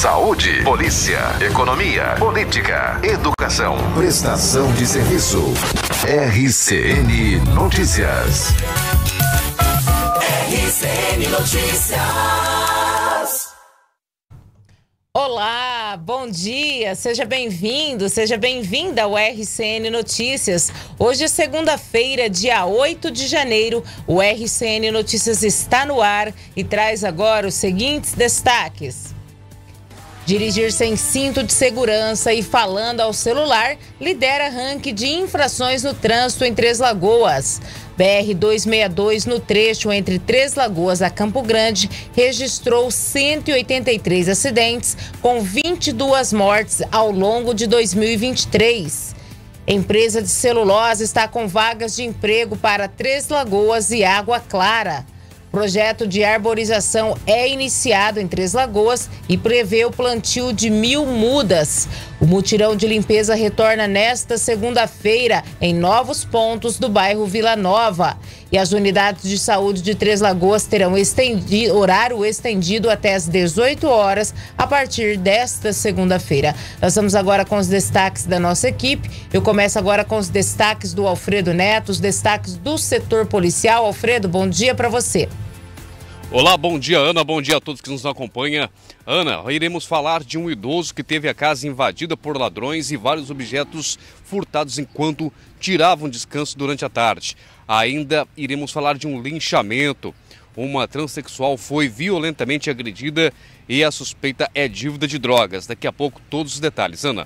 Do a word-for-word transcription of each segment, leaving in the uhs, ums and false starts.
saúde, polícia, economia, política, educação, prestação de serviço. R C N Notícias. R C N Notícias. Olá, bom dia, seja bem-vindo, seja bem-vinda ao R C N Notícias. Hoje é segunda-feira, dia oito de janeiro, o R C N Notícias está no ar e traz agora os seguintes destaques. Dirigir sem cinto de segurança e falando ao celular lidera ranking de infrações no trânsito em Três Lagoas. B R duzentos e sessenta e dois, no trecho entre Três Lagoas a Campo Grande, registrou cento e oitenta e três acidentes, com vinte e duas mortes ao longo de dois mil e vinte e três. Empresa de celulose está com vagas de emprego para Três Lagoas e Água Clara. Projeto de arborização é iniciado em Três Lagoas e prevê o plantio de mil mudas. O mutirão de limpeza retorna nesta segunda-feira em novos pontos do bairro Vila Nova. E as unidades de saúde de Três Lagoas terão estendi- horário estendido até às dezoito horas a partir desta segunda-feira. Nós vamos agora com os destaques da nossa equipe. Eu começo agora com os destaques do Alfredo Neto, os destaques do setor policial. Alfredo, bom dia para você. Olá, bom dia, Ana, bom dia a todos que nos acompanham. Ana, iremos falar de um idoso que teve a casa invadida por ladrões e vários objetos furtados enquanto tiravam descanso durante a tarde. Ainda iremos falar de um linchamento. Uma transexual foi violentamente agredida e a suspeita é dívida de drogas. Daqui a pouco todos os detalhes, Ana.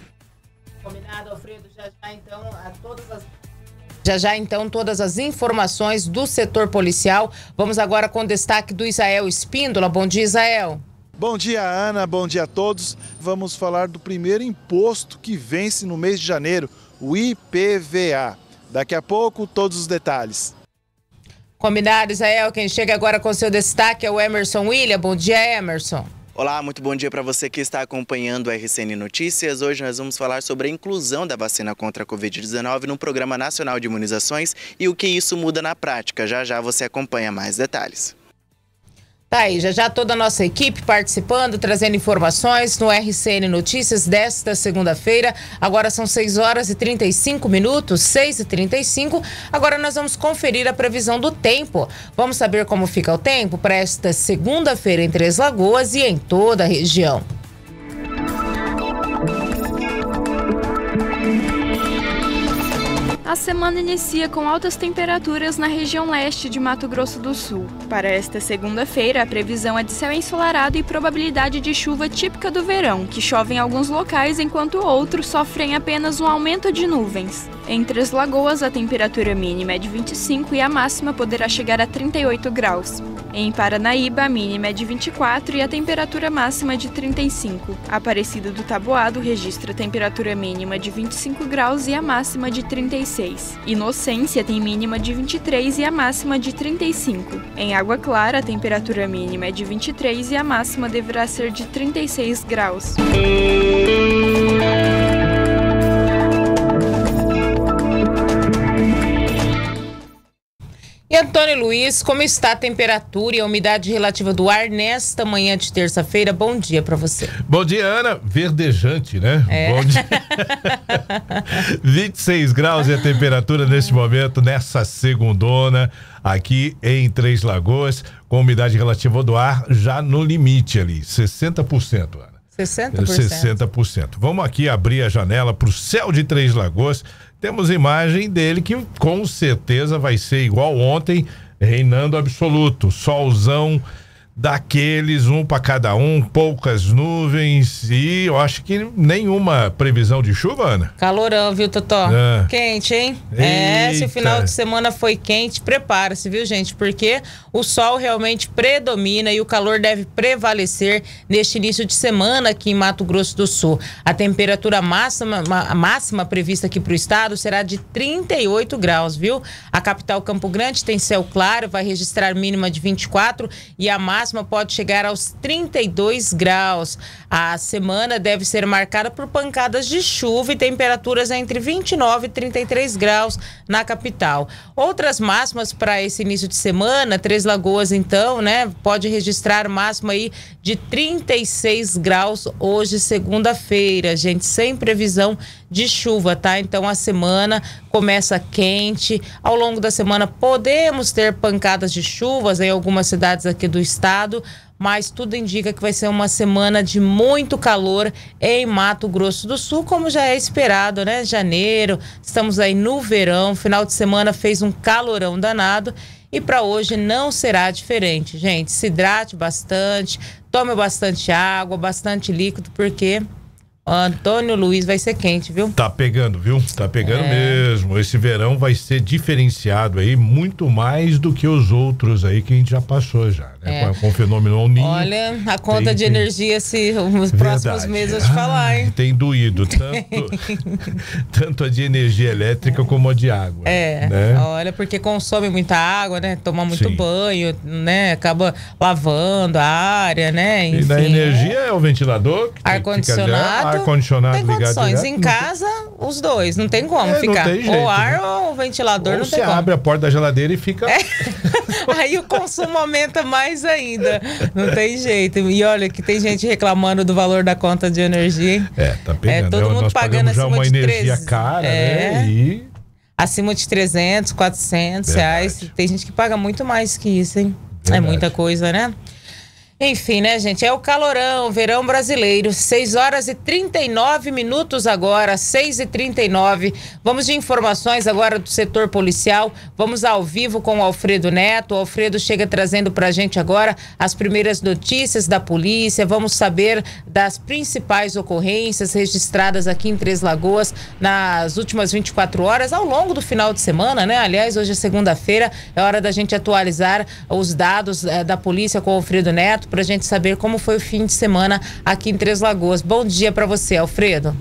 Combinado, Alfredo, já já então a todas as... Já já, então, todas as informações do setor policial. Vamos agora com o destaque do Isael Espíndola. Bom dia, Isael. Bom dia, Ana. Bom dia a todos. Vamos falar do primeiro imposto que vence no mês de janeiro, o I P V A. Daqui a pouco, todos os detalhes. Combinado, Isael. Quem chega agora com seu destaque é o Emerson William. Bom dia, Emerson. Olá, muito bom dia para você que está acompanhando o R C N Notícias. Hoje nós vamos falar sobre a inclusão da vacina contra a covid dezenove no Programa Nacional de Imunizações e o que isso muda na prática. Já já você acompanha mais detalhes. Tá aí, já já toda a nossa equipe participando, trazendo informações no R C N Notícias desta segunda-feira. Agora são seis horas e trinta e cinco minutos, seis e trinta e cinco. Agora nós vamos conferir a previsão do tempo. Vamos saber como fica o tempo para esta segunda-feira em Três Lagoas e em toda a região. A semana inicia com altas temperaturas na região leste de Mato Grosso do Sul. Para esta segunda-feira, a previsão é de céu ensolarado e probabilidade de chuva típica do verão, que chove em alguns locais enquanto outros sofrem apenas um aumento de nuvens. Em Três Lagoas, a temperatura mínima é de vinte e cinco e a máxima poderá chegar a trinta e oito graus. Em Paranaíba, a mínima é de vinte e quatro e a temperatura máxima de trinta e cinco. Aparecida do Taboado registra a temperatura mínima de vinte e cinco graus e a máxima de trinta e seis. Inocência tem mínima de vinte e três e a máxima de trinta e cinco. Em Água Clara, a temperatura mínima é de vinte e três e a máxima deverá ser de trinta e seis graus. E Antônio Luiz, como está a temperatura e a umidade relativa do ar nesta manhã de terça-feira? Bom dia para você. Bom dia, Ana. Verdejante, né? É. Bom dia. vinte e seis graus é a temperatura neste momento, nessa segundona, aqui em Três Lagoas, com umidade relativa do ar já no limite ali, sessenta por cento, Ana. sessenta por cento? sessenta por cento. Vamos aqui abrir a janela para o céu de Três Lagoas. Temos imagem dele que com certeza vai ser igual ontem, reinando absoluto. Solzão daqueles, um para cada um, poucas nuvens e eu acho que nenhuma previsão de chuva, Ana. Calorão, viu, Totó? É. Quente, hein? Eita. É, se o final de semana foi quente, prepara-se, viu, gente? Porque o sol realmente predomina e o calor deve prevalecer neste início de semana aqui em Mato Grosso do Sul. A temperatura máxima, a máxima prevista aqui para o estado será de trinta e oito graus, viu? A capital Campo Grande tem céu claro, vai registrar mínima de vinte e quatro e a máxima máxima pode chegar aos trinta e dois graus. A semana deve ser marcada por pancadas de chuva e temperaturas entre vinte e nove e trinta e três graus na capital. Outras máximas para esse início de semana, Três Lagoas então, né, pode registrar máxima aí de trinta e seis graus hoje, segunda-feira, gente, sem previsão de chuva, tá? Então a semana começa quente. Ao longo da semana podemos ter pancadas de chuvas em algumas cidades aqui do estado, mas tudo indica que vai ser uma semana de muito calor em Mato Grosso do Sul, como já é esperado, né? Janeiro, estamos aí no verão, final de semana fez um calorão danado e para hoje não será diferente, gente. Se hidrate bastante, tome bastante água, bastante líquido, porque Antônio Luiz vai ser quente, viu? Tá pegando, viu? Tá pegando é. mesmo. Esse verão vai ser diferenciado aí, muito mais do que os outros aí que a gente já passou já, né? É. Com, com o fenômeno El Niño. Olha, a conta tem, de tem... energia, se nos próximos meses eu te falar, hein? Tem doído, tanto, tanto a de energia elétrica como a de água. É, né? Olha, porque consome muita água, né? Toma muito Sim. banho, né? Acaba lavando a área, né? Enfim, e na energia é o ventilador, ar-condicionado. Ar-condicionado tem ligado condições. direto, Em casa, tem... os dois. Não tem como é, ficar. Não tem jeito, ou ar né? ou ventilador, ou não você tem como. abre a porta da geladeira e fica... É. Aí o consumo aumenta mais ainda. Não tem jeito. E olha que tem gente reclamando do valor da conta de energia, hein? É, tá pegando. É, todo mundo Nós pagando pagamos já acima uma de energia treze. cara, É. né? E... acima de trezentos, quatrocentos Verdade. reais. Tem gente que paga muito mais que isso, hein? Verdade. É muita coisa, né? Enfim, né, gente? É o calorão, verão brasileiro. seis horas e trinta e nove minutos agora, seis e trinta e nove. Vamos de informações agora do setor policial. Vamos ao vivo com o Alfredo Neto. O Alfredo chega trazendo pra gente agora as primeiras notícias da polícia. Vamos saber das principais ocorrências registradas aqui em Três Lagoas nas últimas vinte e quatro horas, ao longo do final de semana, né? Aliás, hoje é segunda-feira, é hora da gente atualizar os dados eh, da polícia com o Alfredo Neto, pra gente saber como foi o fim de semana aqui em Três Lagoas. Bom dia para você, Alfredo.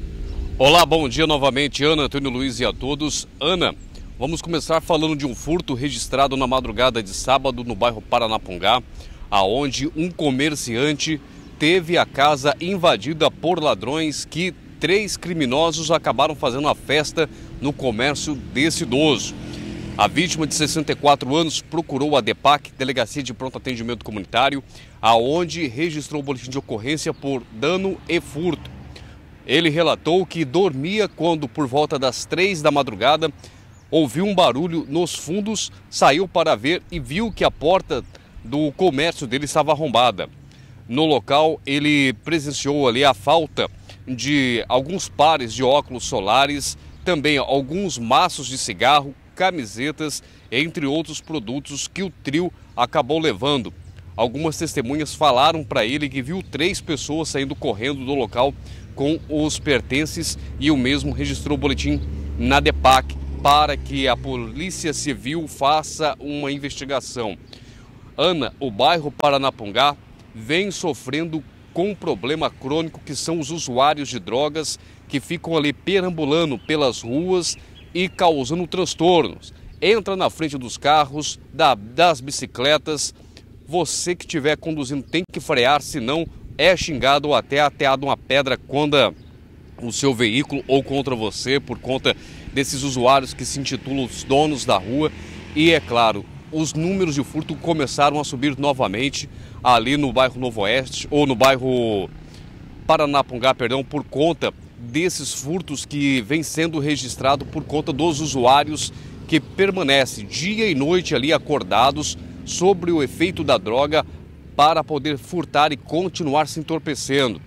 Olá, bom dia novamente, Ana, Antônio Luiz e a todos. Ana, vamos começar falando de um furto registrado na madrugada de sábado no bairro Paranapungá, aonde um comerciante teve a casa invadida por ladrões que três criminosos acabaram fazendo a festa no comércio desse idoso. A vítima de sessenta e quatro anos procurou a DEPAC, Delegacia de Pronto Atendimento Comunitário, aonde registrou o boletim de ocorrência por dano e furto. Ele relatou que dormia quando, por volta das três da madrugada, ouviu um barulho nos fundos, saiu para ver e viu que a porta do comércio dele estava arrombada. No local, ele presenciou ali a falta de alguns pares de óculos solares, também alguns maços de cigarro, camisetas, entre outros produtos que o trio acabou levando. Algumas testemunhas falaram para ele que viu três pessoas saindo correndo do local com os pertences e o mesmo registrou o boletim na DEPAC para que a Polícia Civil faça uma investigação. Ana, o bairro Paranapungá vem sofrendo com um problema crônico que são os usuários de drogas que ficam ali perambulando pelas ruas e causando transtornos. Entra na frente dos carros, da, das bicicletas. Você que estiver conduzindo tem que frear, senão é xingado ou até ateado uma pedra contra o seu veículo ou contra você, por conta desses usuários que se intitulam os donos da rua. E é claro, os números de furto começaram a subir novamente ali no bairro Novo Oeste, ou no bairro Paranapungá, perdão, por conta desses furtos que vem sendo registrado por conta dos usuários que permanecem dia e noite ali acordados sobre o efeito da droga para poder furtar e continuar se entorpecendo.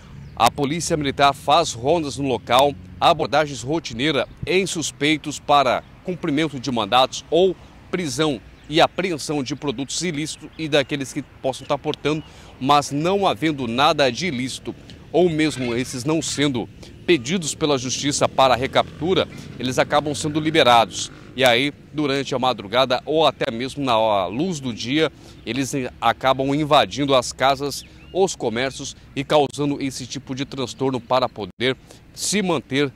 A Polícia Militar faz rondas no local, abordagens rotineiras em suspeitos para cumprimento de mandatos ou prisão e apreensão de produtos ilícitos e daqueles que possam estar portando, mas não havendo nada de ilícito, ou mesmo esses não sendo pedidos pela Justiça para recaptura, eles acabam sendo liberados. E aí, durante a madrugada ou até mesmo na luz do dia, eles acabam invadindo as casas, os comércios e causando esse tipo de transtorno para poder se manter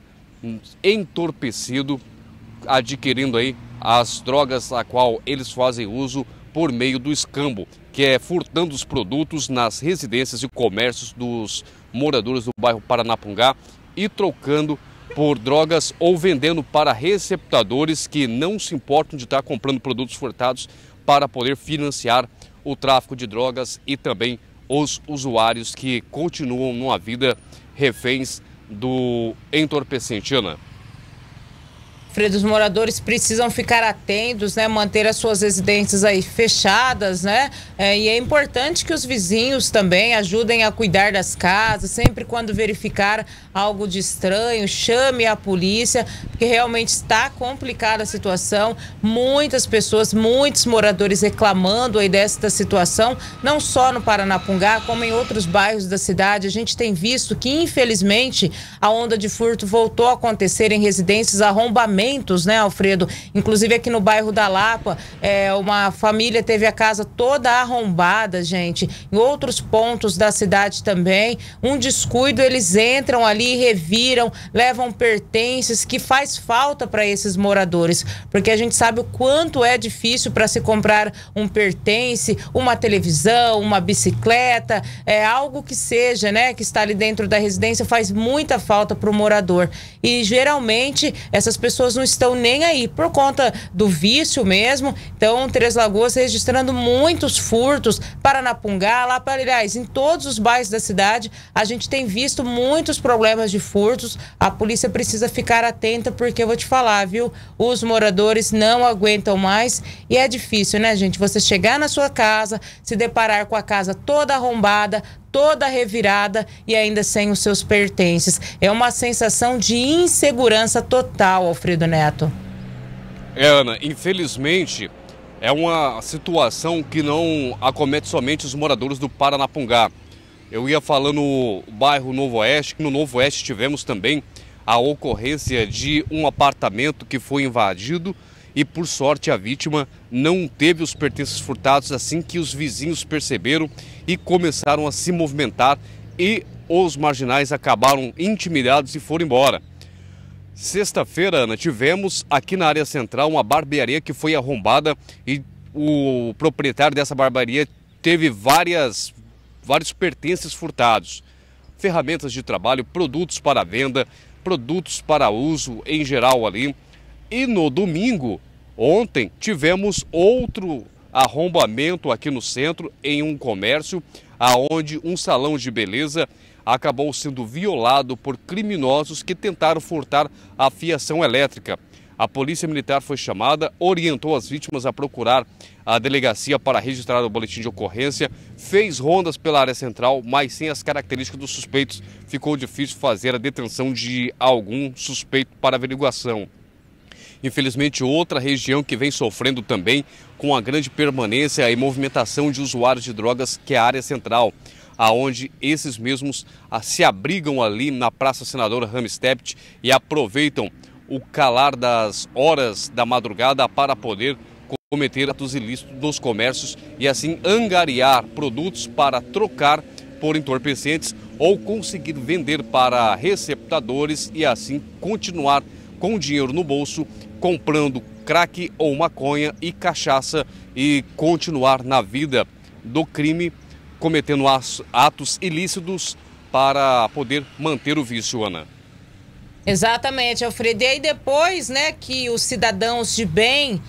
entorpecido, adquirindo aí as drogas a qual eles fazem uso por meio do escambo, que é furtando os produtos nas residências e comércios dos moradores do bairro Paranapungá e trocando por drogas ou vendendo para receptadores que não se importam de estar comprando produtos furtados para poder financiar o tráfico de drogas e também os usuários que continuam numa vida reféns do entorpecente. Ana. Fredo, os moradores precisam ficar atentos, né? Manter as suas residências aí fechadas, né? É, e é importante que os vizinhos também ajudem a cuidar das casas, sempre quando verificar algo de estranho, chame a polícia, porque realmente está complicada a situação. Muitas pessoas, muitos moradores reclamando aí desta situação, não só no Paranapungá, como em outros bairros da cidade. A gente tem visto que, infelizmente, a onda de furto voltou a acontecer em residências, arrombamentos, né, Alfredo? Inclusive aqui no bairro da Lapa, é, uma família teve a casa toda arrombada, gente. Em outros pontos da cidade também, um descuido, eles entram ali, reviram, levam pertences que faz falta para esses moradores, porque a gente sabe o quanto é difícil para se comprar um pertence, uma televisão, uma bicicleta, é algo que seja, né, que está ali dentro da residência, faz muita falta para o morador. E geralmente essas pessoas não estão nem aí, por conta do vício mesmo. Então, Três Lagoas registrando muitos furtos, Paranapungá, lá para, aliás, em todos os bairros da cidade, a gente tem visto muitos problemas de furtos. A polícia precisa ficar atenta, porque eu vou te falar, viu? Os moradores não aguentam mais e é difícil, né, gente? Você chegar na sua casa, se deparar com a casa toda arrombada, toda revirada e ainda sem os seus pertences. É uma sensação de insegurança total, Alfredo Neto. É, Ana, infelizmente é uma situação que não acomete somente os moradores do Paranapungá. Eu ia falando no bairro Novo Oeste, que no Novo Oeste tivemos também a ocorrência de um apartamento que foi invadido e, por sorte, a vítima não teve os pertences furtados assim que os vizinhos perceberam e começaram a se movimentar e os marginais acabaram intimidados e foram embora. Sexta-feira, Ana, tivemos aqui na área central uma barbearia que foi arrombada e o proprietário dessa barbearia teve várias, vários pertences furtados. Ferramentas de trabalho, produtos para venda, produtos para uso em geral ali. E no domingo, ontem, tivemos outro arrombamento aqui no centro, em um comércio, aonde um salão de beleza acabou sendo violado por criminosos que tentaram furtar a fiação elétrica. A polícia militar foi chamada, orientou as vítimas a procurar a delegacia para registrar o boletim de ocorrência, fez rondas pela área central, mas sem as características dos suspeitos, ficou difícil fazer a detenção de algum suspeito para averiguação. Infelizmente, outra região que vem sofrendo também com a grande permanência e movimentação de usuários de drogas, que é a área central, aonde esses mesmos se abrigam ali na Praça Senadora Ramstedt e aproveitam o calar das horas da madrugada para poder cometer atos ilícitos nos comércios e assim angariar produtos para trocar por entorpecentes ou conseguir vender para receptadores e assim continuar com dinheiro no bolso, comprando crack ou maconha e cachaça e continuar na vida do crime, cometendo atos ilícitos para poder manter o vício, Ana. Exatamente, Alfredo. E aí depois, né, que os cidadãos de bem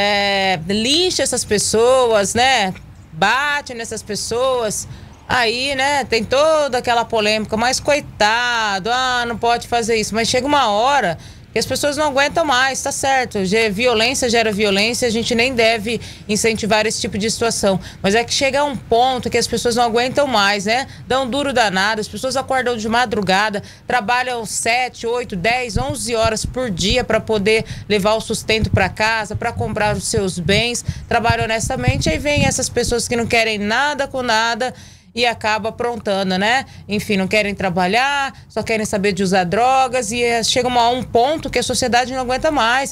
é, lixam essas pessoas, né, batem nessas pessoas, aí, né, tem toda aquela polêmica, mas coitado, ah, não pode fazer isso. Mas chega uma hora que as pessoas não aguentam mais, tá certo. Violência gera violência, a gente nem deve incentivar esse tipo de situação. Mas é que chega a um ponto que as pessoas não aguentam mais, né? Dão duro danado, as pessoas acordam de madrugada, trabalham sete, oito, dez, onze horas por dia para poder levar o sustento para casa, para comprar os seus bens, trabalham honestamente, aí vem essas pessoas que não querem nada com nada e acaba aprontando, né? Enfim, não querem trabalhar, só querem saber de usar drogas e chegam a um ponto que a sociedade não aguenta mais.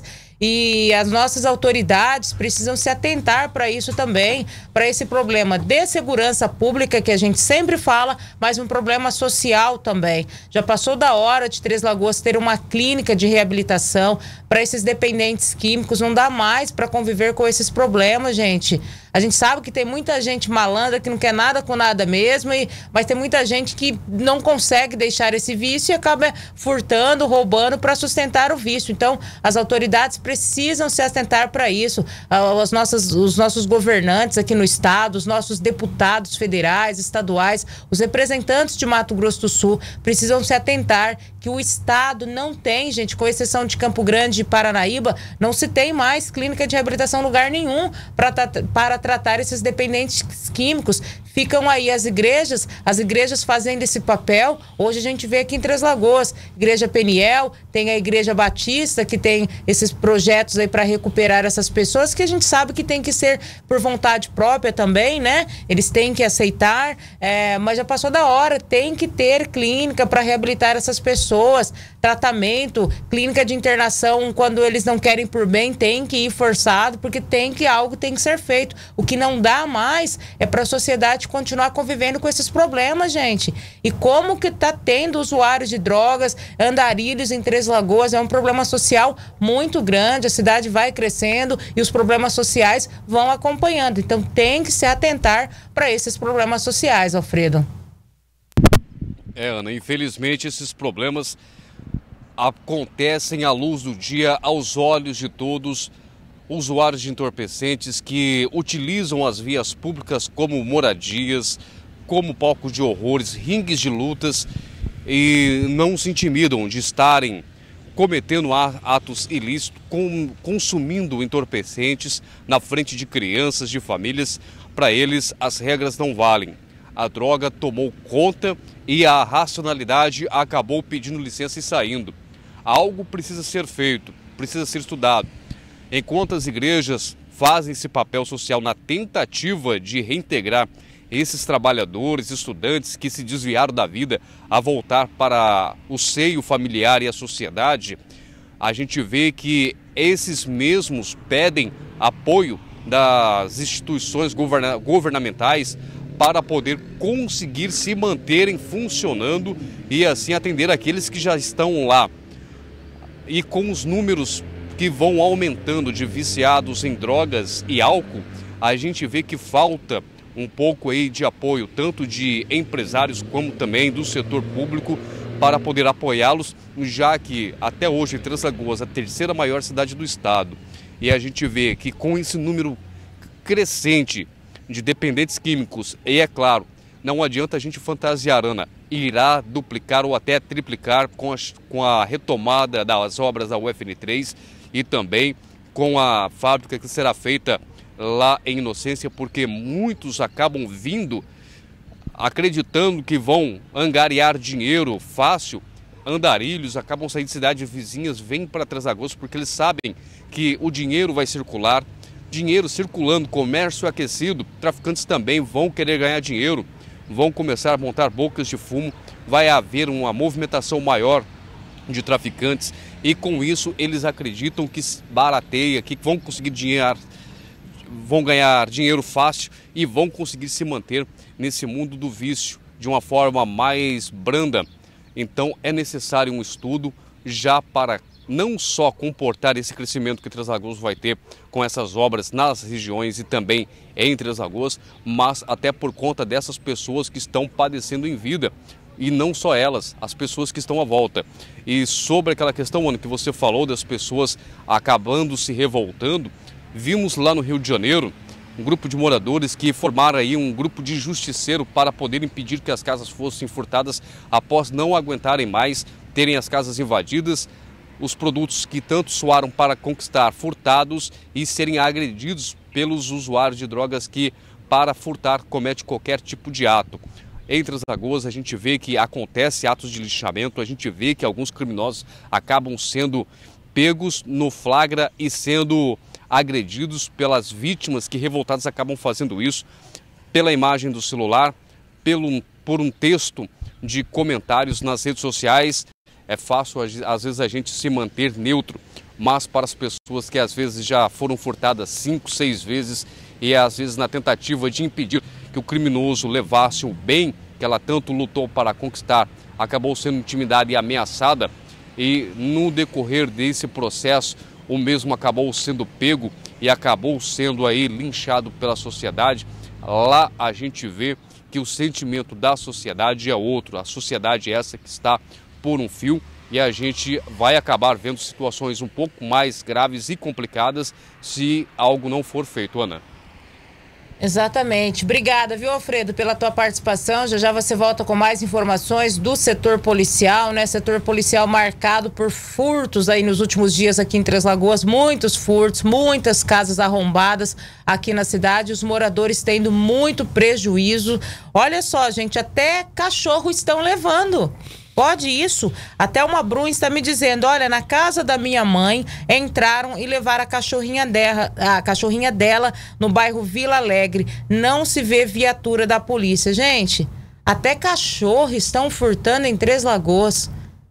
e as nossas autoridades precisam se atentar para isso também, para esse problema de segurança pública que a gente sempre fala, mas um problema social também. Já passou da hora de Três Lagoas ter uma clínica de reabilitação para esses dependentes químicos, não dá mais para conviver com esses problemas, gente. A gente sabe que tem muita gente malandra que não quer nada com nada mesmo, e, mas tem muita gente que não consegue deixar esse vício e acaba furtando, roubando para sustentar o vício. Então, as autoridades precisam se atentar para isso. As nossas, os nossos governantes aqui no estado, os nossos deputados federais, estaduais, os representantes de Mato Grosso do Sul precisam se atentar que o estado não tem, gente, com exceção de Campo Grande e Paranaíba, não se tem mais clínica de reabilitação em lugar nenhum para para tratar esses dependentes químicos. Ficam aí as igrejas, as igrejas fazendo esse papel. Hoje a gente vê aqui em Três Lagoas, Igreja Peniel, tem a Igreja Batista, que tem esses projetos aí para recuperar essas pessoas, que a gente sabe que tem que ser por vontade própria também, né? Eles têm que aceitar, é, mas já passou da hora, tem que ter clínica para reabilitar essas pessoas, tratamento, clínica de internação, quando eles não querem por bem, tem que ir forçado, porque tem que, algo tem que ser feito. O que não dá mais é para a sociedade continuar convivendo com esses problemas, gente. E como que tá tendo usuários de drogas, andarilhos em Três Lagoas, é um problema social muito grande, a cidade vai crescendo e os problemas sociais vão acompanhando. Então tem que se atentar para esses problemas sociais, Alfredo. É, Ana, infelizmente esses problemas acontecem à luz do dia, aos olhos de todos, usuários de entorpecentes que utilizam as vias públicas como moradias, como palcos de horrores, ringues de lutas, e não se intimidam de estarem cometendo atos ilícitos, com, consumindo entorpecentes na frente de crianças, de famílias. Para eles, as regras não valem. A droga tomou conta e a racionalidade acabou pedindo licença e saindo. Algo precisa ser feito, precisa ser estudado. Enquanto as igrejas fazem esse papel social na tentativa de reintegrar esses trabalhadores, estudantes que se desviaram da vida a voltar para o seio familiar e a sociedade, a gente vê que esses mesmos pedem apoio das instituições governa- governamentais para poder conseguir se manterem funcionando e assim atender aqueles que já estão lá. E com os números que vão aumentando de viciados em drogas e álcool, a gente vê que falta um pouco aí de apoio, tanto de empresários como também do setor público, para poder apoiá-los, já que até hoje Três Lagoas é a terceira maior cidade do estado. E a gente vê que com esse número crescente de dependentes químicos, e é claro, não adianta a gente fantasiar, Ana, irá duplicar ou até triplicar com a, com a retomada das obras da U F N três e também com a fábrica que será feita lá em Inocência, porque muitos acabam vindo acreditando que vão angariar dinheiro fácil. Andarilhos acabam saindo de cidades vizinhas, vêm para Três Lagoas porque eles sabem que o dinheiro vai circular. Dinheiro circulando, comércio aquecido, traficantes também vão querer ganhar dinheiro, vão começar a montar bocas de fumo, vai haver uma movimentação maior de traficantes e com isso eles acreditam que barateia, que vão conseguir dinheiro, vão ganhar dinheiro fácil e vão conseguir se manter nesse mundo do vício de uma forma mais branda. Então é necessário um estudo já para não só comportar esse crescimento que Três Lagoas vai ter com essas obras nas regiões e também em Três Lagoas, mas até por conta dessas pessoas que estão padecendo em vida. E não só elas, as pessoas que estão à volta. E sobre aquela questão, Ana, que você falou das pessoas acabando se revoltando, vimos lá no Rio de Janeiro um grupo de moradores que formaram aí um grupo de justiceiro para poder impedir que as casas fossem furtadas após não aguentarem mais terem as casas invadidas, os produtos que tanto suaram para conquistar furtados e serem agredidos pelos usuários de drogas que, para furtar, comete qualquer tipo de ato. Em Três Lagoas a gente vê que acontece atos de lixamento, a gente vê que alguns criminosos acabam sendo pegos no flagra e sendo agredidos pelas vítimas que revoltadas acabam fazendo isso pela imagem do celular, pelo, por um texto de comentários nas redes sociais. É fácil às vezes a gente se manter neutro, mas para as pessoas que às vezes já foram furtadas cinco, seis vezes e às vezes na tentativa de impedir que o criminoso levasse o bem que ela tanto lutou para conquistar, acabou sendo intimidada e ameaçada, e no decorrer desse processo o mesmo acabou sendo pego e acabou sendo aí linchado pela sociedade. Lá a gente vê que o sentimento da sociedade é outro, a sociedade é essa que está por um fio, e a gente vai acabar vendo situações um pouco mais graves e complicadas se algo não for feito, Ana. Exatamente. Obrigada, viu, Alfredo, pela tua participação. Já já você volta com mais informações do setor policial, né? Setor policial marcado por furtos aí nos últimos dias aqui em Três Lagoas. Muitos furtos, muitas casas arrombadas aqui na cidade. Os moradores tendo muito prejuízo. Olha só, gente, até cachorro estão levando. Pode isso? Até uma Brum está me dizendo, olha, na casa da minha mãe entraram e levaram a cachorrinha dela, a cachorrinha dela no bairro Vila Alegre. Não se vê viatura da polícia. Gente, até cachorro estão furtando em Três Lagoas.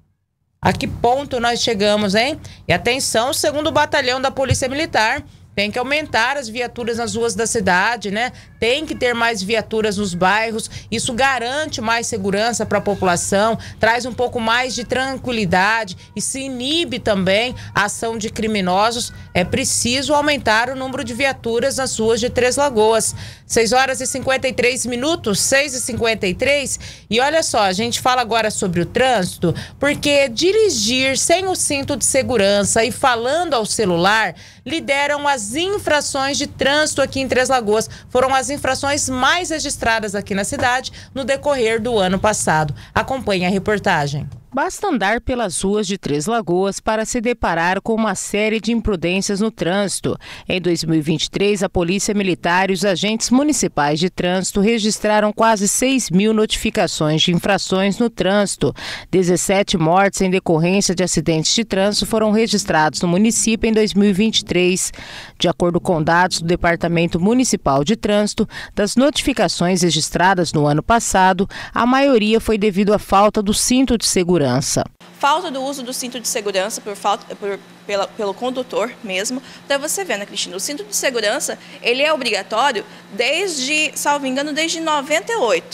A que ponto nós chegamos, hein? E atenção, segundo o batalhão da Polícia Militar, tem que aumentar as viaturas nas ruas da cidade, né? Tem que ter mais viaturas nos bairros. Isso garante mais segurança para a população, traz um pouco mais de tranquilidade e se inibe também a ação de criminosos. É preciso aumentar o número de viaturas nas ruas de Três Lagoas. seis horas e cinquenta e três minutos, seis e cinquenta e três. E olha só, a gente fala agora sobre o trânsito, porque dirigir sem o cinto de segurança e falando ao celular lideram as infrações de trânsito aqui em Três Lagoas. Foram as infrações mais registradas aqui na cidade no decorrer do ano passado. Acompanhe a reportagem. Basta andar pelas ruas de Três Lagoas para se deparar com uma série de imprudências no trânsito. Em dois mil e vinte e três, a Polícia Militar e os agentes municipais de trânsito registraram quase seis mil notificações de infrações no trânsito. dezessete mortes em decorrência de acidentes de trânsito foram registrados no município em dois mil e vinte e três. De acordo com dados do Departamento Municipal de Trânsito, das notificações registradas no ano passado, a maioria foi devido à falta do cinto de segurança. Falta do uso do cinto de segurança por falta, por, pela, pelo condutor mesmo. Então você vê, né, Cristina, o cinto de segurança ele é obrigatório desde, salvo engano, desde noventa e oito.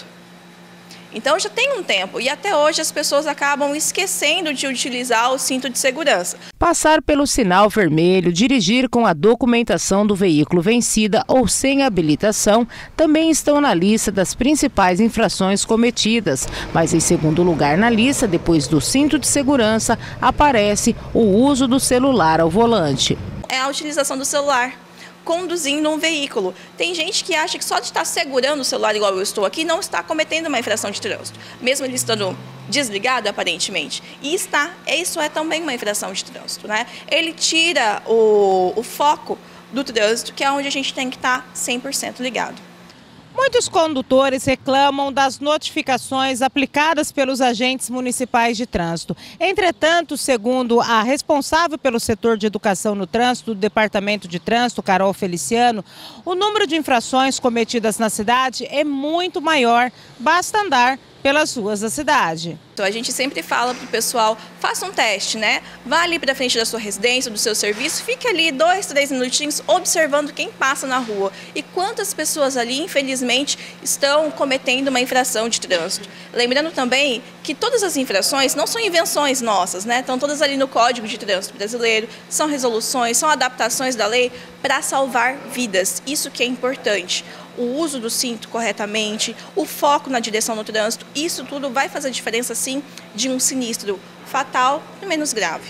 Então já tem um tempo e até hoje as pessoas acabam esquecendo de utilizar o cinto de segurança. Passar pelo sinal vermelho, dirigir com a documentação do veículo vencida ou sem habilitação também estão na lista das principais infrações cometidas. Mas em segundo lugar na lista, depois do cinto de segurança, aparece o uso do celular ao volante. É a utilização do celular conduzindo um veículo. Tem gente que acha que só de estar segurando o celular igual eu estou aqui não está cometendo uma infração de trânsito, mesmo ele estando desligado aparentemente. E está, isso é também uma infração de trânsito, né? Ele tira o, o foco do trânsito, que é onde a gente tem que estar cem por cento ligado. Muitos condutores reclamam das notificações aplicadas pelos agentes municipais de trânsito. Entretanto, segundo a responsável pelo setor de educação no trânsito do Departamento de Trânsito, Carol Feliciano, o número de infrações cometidas na cidade é muito maior, basta andar pelas ruas da cidade. Então, a gente sempre fala para o pessoal, faça um teste, né? Vá ali para frente da sua residência, do seu serviço, fique ali dois, três minutinhos observando quem passa na rua e quantas pessoas ali, infelizmente, estão cometendo uma infração de trânsito. Lembrando também que todas as infrações não são invenções nossas, né? Estão todas ali no Código de Trânsito Brasileiro, são resoluções, são adaptações da lei para salvar vidas. Isso que é importante. O uso do cinto corretamente, o foco na direção no trânsito, isso tudo vai fazer diferença, sim, de um sinistro fatal e menos grave.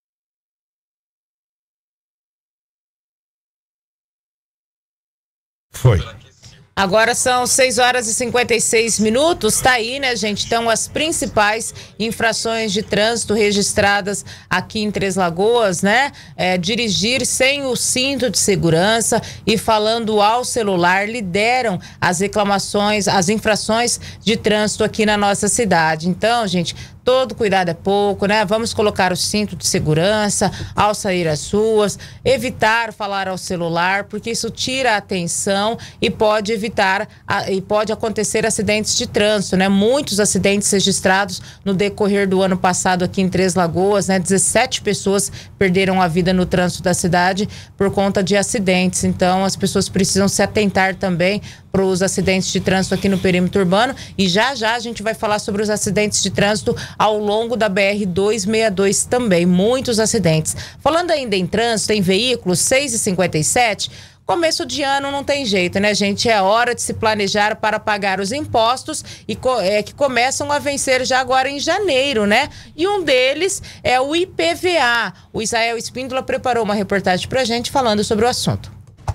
Foi. Agora são seis horas e cinquenta e seis minutos, tá aí, né, gente? Então, as principais infrações de trânsito registradas aqui em Três Lagoas, né? É, dirigir sem o cinto de segurança e falando ao celular lideram as reclamações, as infrações de trânsito aqui na nossa cidade. Então, gente, todo cuidado é pouco, né? Vamos colocar o cinto de segurança ao sair às ruas, evitar falar ao celular, porque isso tira a atenção e pode evitar evitar a, e pode acontecer acidentes de trânsito, né? Muitos acidentes registrados no decorrer do ano passado aqui em Três Lagoas, né? dezessete pessoas perderam a vida no trânsito da cidade por conta de acidentes. Então, as pessoas precisam se atentar também para os acidentes de trânsito aqui no perímetro urbano, e já já a gente vai falar sobre os acidentes de trânsito ao longo da B R duzentos e sessenta e dois também, muitos acidentes. Falando ainda em trânsito, em veículos, seis e cinquenta e sete, começo de ano não tem jeito, né, gente? É hora de se planejar para pagar os impostos e é, que começam a vencer já agora em janeiro, né? E um deles é o I P V A. O Israel Espíndola preparou uma reportagem pra gente falando sobre o assunto.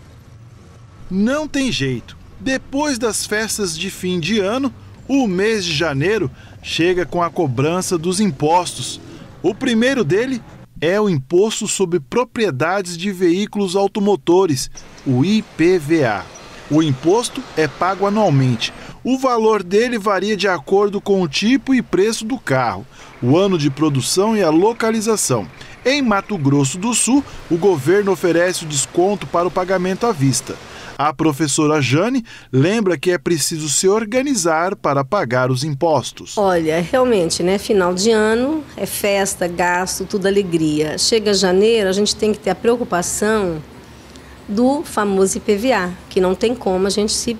Não tem jeito. Depois das festas de fim de ano, o mês de janeiro chega com a cobrança dos impostos. O primeiro dele é o Imposto sobre Propriedades de Veículos Automotores, o I P V A. O imposto é pago anualmente. O valor dele varia de acordo com o tipo e preço do carro, o ano de produção e a localização. Em Mato Grosso do Sul, o governo oferece o desconto para o pagamento à vista. A professora Jane lembra que é preciso se organizar para pagar os impostos. Olha, realmente, né? Final de ano é festa, gasto, tudo alegria. Chega janeiro, a gente tem que ter a preocupação do famoso I P V A, que não tem como a gente se,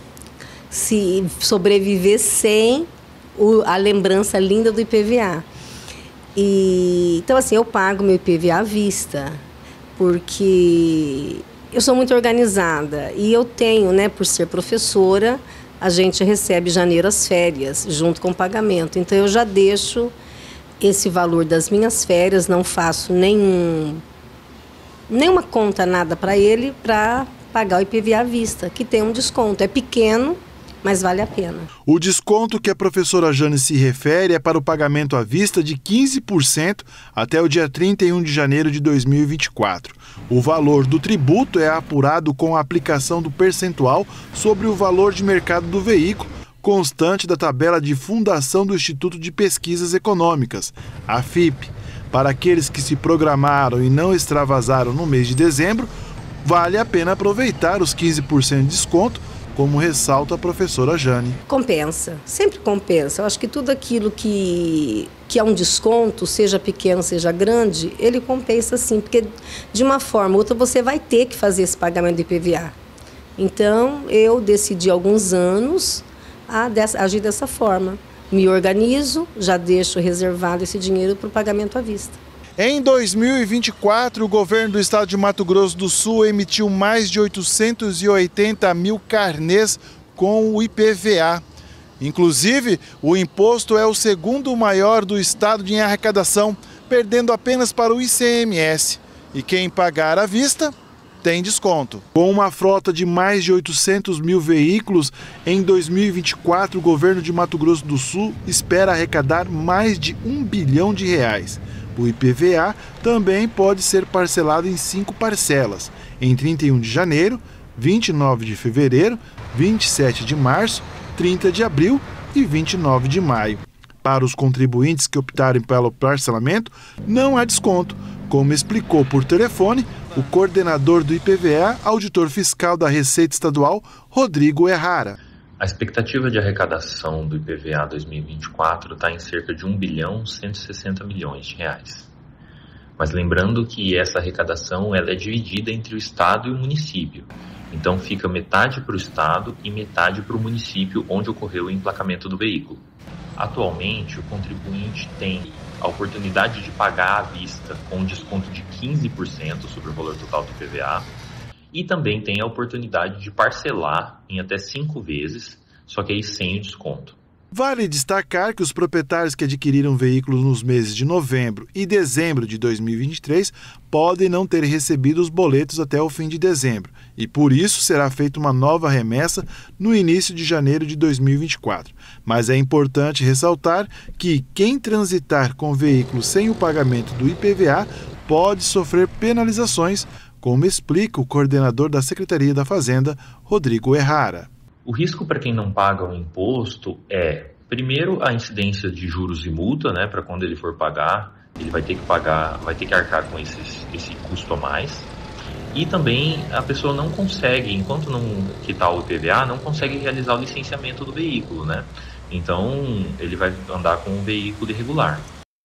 se sobreviver sem o, a lembrança linda do I P V A. E, então, assim, eu pago meu I P V A à vista, porque eu sou muito organizada e eu tenho, né, por ser professora, a gente recebe em janeiro as férias, junto com o pagamento. Então, eu já deixo esse valor das minhas férias, não faço nenhum, nenhuma conta, nada para ele, para pagar o I P V A à vista, que tem um desconto. É pequeno, mas vale a pena. O desconto que a professora Jane se refere é para o pagamento à vista de quinze por cento até o dia trinta e um de janeiro de dois mil e vinte e quatro. O valor do tributo é apurado com a aplicação do percentual sobre o valor de mercado do veículo, constante da tabela de fundação do Instituto de Pesquisas Econômicas, a F I P. Para aqueles que se programaram e não extravasaram no mês de dezembro, vale a pena aproveitar os quinze por cento de desconto, como ressalta a professora Jane. Compensa, sempre compensa. Eu acho que tudo aquilo que, que é um desconto, seja pequeno, seja grande, ele compensa sim, porque de uma forma ou outra você vai ter que fazer esse pagamento do I P V A. Então, eu decidi há alguns anos a agir dessa forma. Me organizo, já deixo reservado esse dinheiro para o pagamento à vista. Em dois mil e vinte e quatro, o governo do estado de Mato Grosso do Sul emitiu mais de oitocentos e oitenta mil carnês com o I P V A. Inclusive, o imposto é o segundo maior do estado em arrecadação, perdendo apenas para o I C M S. E quem pagar à vista tem desconto. Com uma frota de mais de oitocentos mil veículos, em dois mil e vinte e quatro, o governo de Mato Grosso do Sul espera arrecadar mais de um bilhão de reais. O I P V A também pode ser parcelado em cinco parcelas, em trinta e um de janeiro, vinte e nove de fevereiro, vinte e sete de março, trinta de abril e vinte e nove de maio. Para os contribuintes que optarem pelo parcelamento, não há desconto, como explicou por telefone o coordenador do I P V A, auditor fiscal da Receita Estadual, Rodrigo Errara. A expectativa de arrecadação do I P V A dois mil e vinte e quatro está em cerca de um bilhão cento e sessenta milhões de reais. Mas lembrando que essa arrecadação ela é dividida entre o Estado e o município. Então fica metade para o Estado e metade para o município onde ocorreu o emplacamento do veículo. Atualmente, o contribuinte tem a oportunidade de pagar à vista com um desconto de quinze por cento sobre o valor total do I P V A, e também tem a oportunidade de parcelar em até cinco vezes, só que aí sem o desconto. Vale destacar que os proprietários que adquiriram veículos nos meses de novembro e dezembro de dois mil e vinte e três podem não ter recebido os boletos até o fim de dezembro, e por isso será feita uma nova remessa no início de janeiro de dois mil e vinte e quatro. Mas é importante ressaltar que quem transitar com veículos sem o pagamento do I P V A pode sofrer penalizações, como explica o coordenador da Secretaria da Fazenda, Rodrigo Errara. O risco para quem não paga o imposto é, primeiro, a incidência de juros e multa, né, para quando ele for pagar, ele vai ter que pagar, vai ter que arcar com esses, esse custo a mais. E também a pessoa não consegue, enquanto não quitar o I P V A, não consegue realizar o licenciamento do veículo, né? Então, ele vai andar com um veículo irregular.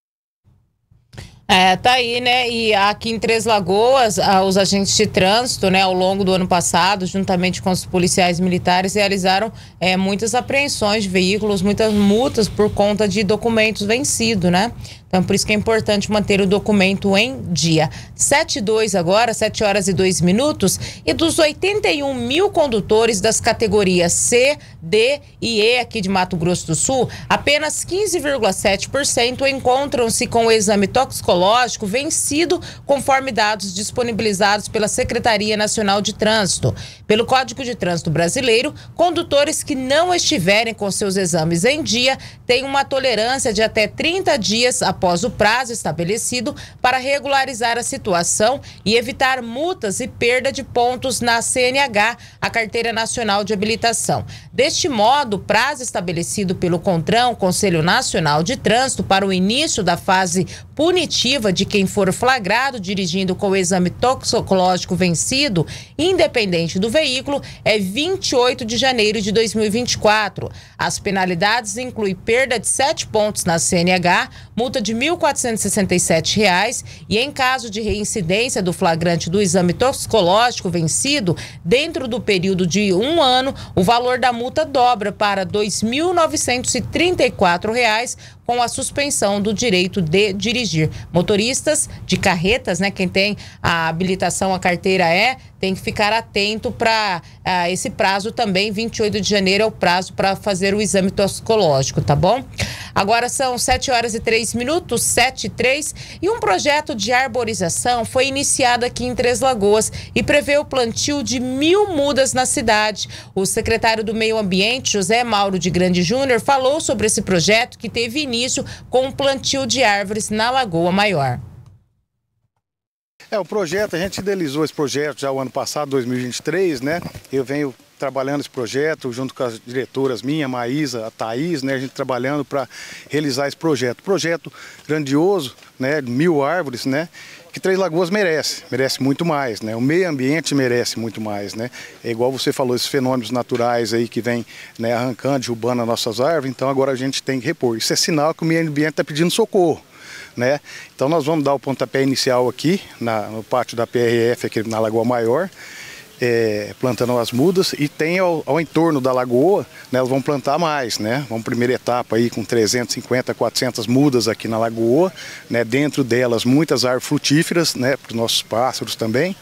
É, tá aí, né? E aqui em Três Lagoas, os agentes de trânsito, né, ao longo do ano passado, juntamente com os policiais militares, realizaram é, muitas apreensões de veículos, muitas multas por conta de documentos vencidos, né? Então, por isso que é importante manter o documento em dia. sete e dois agora, sete horas e dois minutos. E dos oitenta e um mil condutores das categorias C, D e E aqui de Mato Grosso do Sul, apenas quinze vírgula sete por cento encontram-se com o exame toxicológico vencido, conforme dados disponibilizados pela Secretaria Nacional de Trânsito. Pelo Código de Trânsito Brasileiro, condutores que não estiverem com seus exames em dia têm uma tolerância de até trinta dias após após o prazo estabelecido para regularizar a situação e evitar multas e perda de pontos na C N H, a Carteira Nacional de Habilitação. Deste modo, o prazo estabelecido pelo CONTRAN, Conselho Nacional de Trânsito, para o início da fase punitiva de quem for flagrado dirigindo com o exame toxicológico vencido, independente do veículo, é vinte e oito de janeiro de dois mil e vinte e quatro. As penalidades incluem perda de sete pontos na C N H, multa de mil quatrocentos e sessenta e sete reais e, em caso de reincidência do flagrante do exame toxicológico vencido, dentro do período de um ano, o valor da multa dobra para dois mil novecentos e trinta e quatro reais, com a suspensão do direito de dirigir. Motoristas de carretas, né, quem tem a habilitação, a carteira é, tem que ficar atento para uh, esse prazo também. vinte e oito de janeiro é o prazo para fazer o exame toxicológico, tá bom? Agora são sete horas e três minutos, sete e três, e um projeto de arborização foi iniciado aqui em Três Lagoas e prevê o plantio de mil mudas na cidade. O secretário do Meio Ambiente, José Mauro de Grande Júnior, falou sobre esse projeto que teve início com o plantio de árvores na Lagoa Maior. É, o projeto, a gente idealizou esse projeto já o ano passado, dois mil e vinte e três, né? Eu venho trabalhando esse projeto junto com as diretoras minha, a Maísa, a Thaís, né? A gente trabalhando para realizar esse projeto. Projeto grandioso, né? Mil árvores, né? Que Três Lagoas merece, merece muito mais, né? O meio ambiente merece muito mais, né? É igual você falou, esses fenômenos naturais aí que vem, né, arrancando, derrubando as nossas árvores, então agora a gente tem que repor. Isso é sinal que o meio ambiente está pedindo socorro, né? Então nós vamos dar o pontapé inicial aqui, na, no pátio da P R F, aqui na Lagoa Maior, É, plantando as mudas, e tem ao, ao entorno da lagoa, né, elas vão plantar mais, né? Vamos primeira etapa aí com trezentas e cinquenta, quatrocentas mudas aqui na lagoa, né? Dentro delas muitas árvores frutíferas, né, para os nossos pássaros também.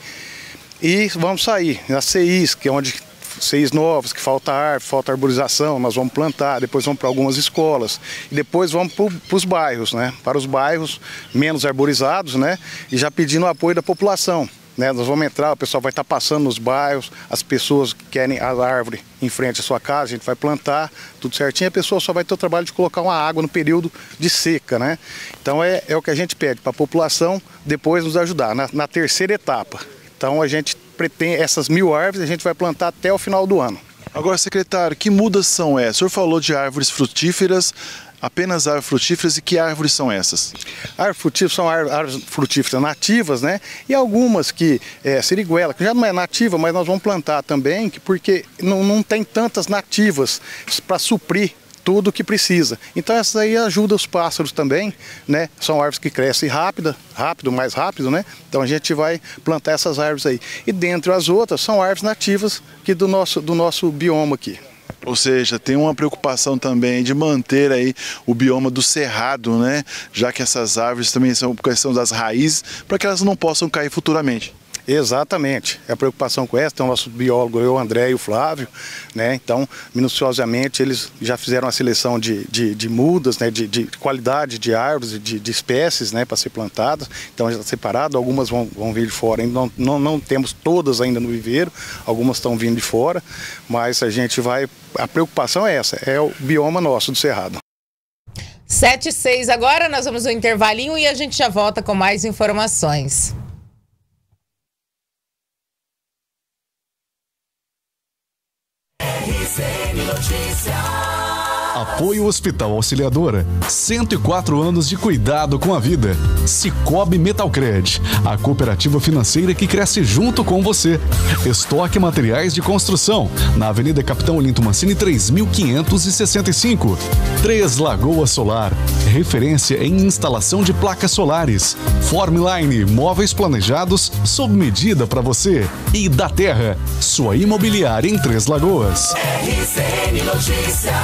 E vamos sair nas C Is, que é onde C Is novas, que falta árvore, falta arborização, nós vamos plantar, depois vamos para algumas escolas e depois vamos para os bairros, né? Para os bairros menos arborizados, né? E já pedindo o apoio da população. Né, nós vamos entrar, o pessoal vai estar passando nos bairros, as pessoas que querem a árvore em frente à sua casa, a gente vai plantar tudo certinho, a pessoa só vai ter o trabalho de colocar uma água no período de seca, né? Então é, é o que a gente pede para a população depois nos ajudar, na, na terceira etapa. Então a gente pretende, essas mil árvores a gente vai plantar até o final do ano. Agora, secretário, que mudas são essas? O senhor falou de árvores frutíferas, apenas árvores frutíferas, e que árvores são essas? Árvores frutíferas são árvores frutíferas nativas, né? E algumas que, é, siriguela, que já não é nativa, mas nós vamos plantar também, porque não, não tem tantas nativas para suprir tudo o que precisa. Então essas aí ajudam os pássaros também, né? São árvores que crescem rápido, rápido, mais rápido, né? Então a gente vai plantar essas árvores aí. E dentre as outras, são árvores nativas aqui do nosso, do nosso bioma aqui. Ou seja, tem uma preocupação também de manter aí o bioma do cerrado, né? Já que essas árvores também são questão das raízes, para que elas não possam cair futuramente. Exatamente, é a preocupação com essa, tem o nosso biólogo, eu, o André e o Flávio, né? Então, minuciosamente, eles já fizeram a seleção de, de, de mudas, né? de, de qualidade de árvores, de, de espécies, né? Para ser plantadas, então já está separado, algumas vão, vão vir de fora, não, não, não temos todas ainda no viveiro, algumas estão vindo de fora, mas a gente vai, a preocupação é essa, é o bioma nosso do Cerrado. sete e seis agora, nós vamos no intervalinho e a gente já volta com mais informações. R C N Notícias. Apoio Hospital Auxiliadora. cento e quatro anos de cuidado com a vida. Cicobi Metalcred, a cooperativa financeira que cresce junto com você. Estoque Materiais de Construção, na Avenida Capitão Olinto Mancini três mil quinhentos e sessenta e cinco. Três Lagoas Solar, referência em instalação de placas solares. Formline, móveis planejados sob medida para você. E da Terra, sua imobiliária em Três Lagoas. R C N Notícias.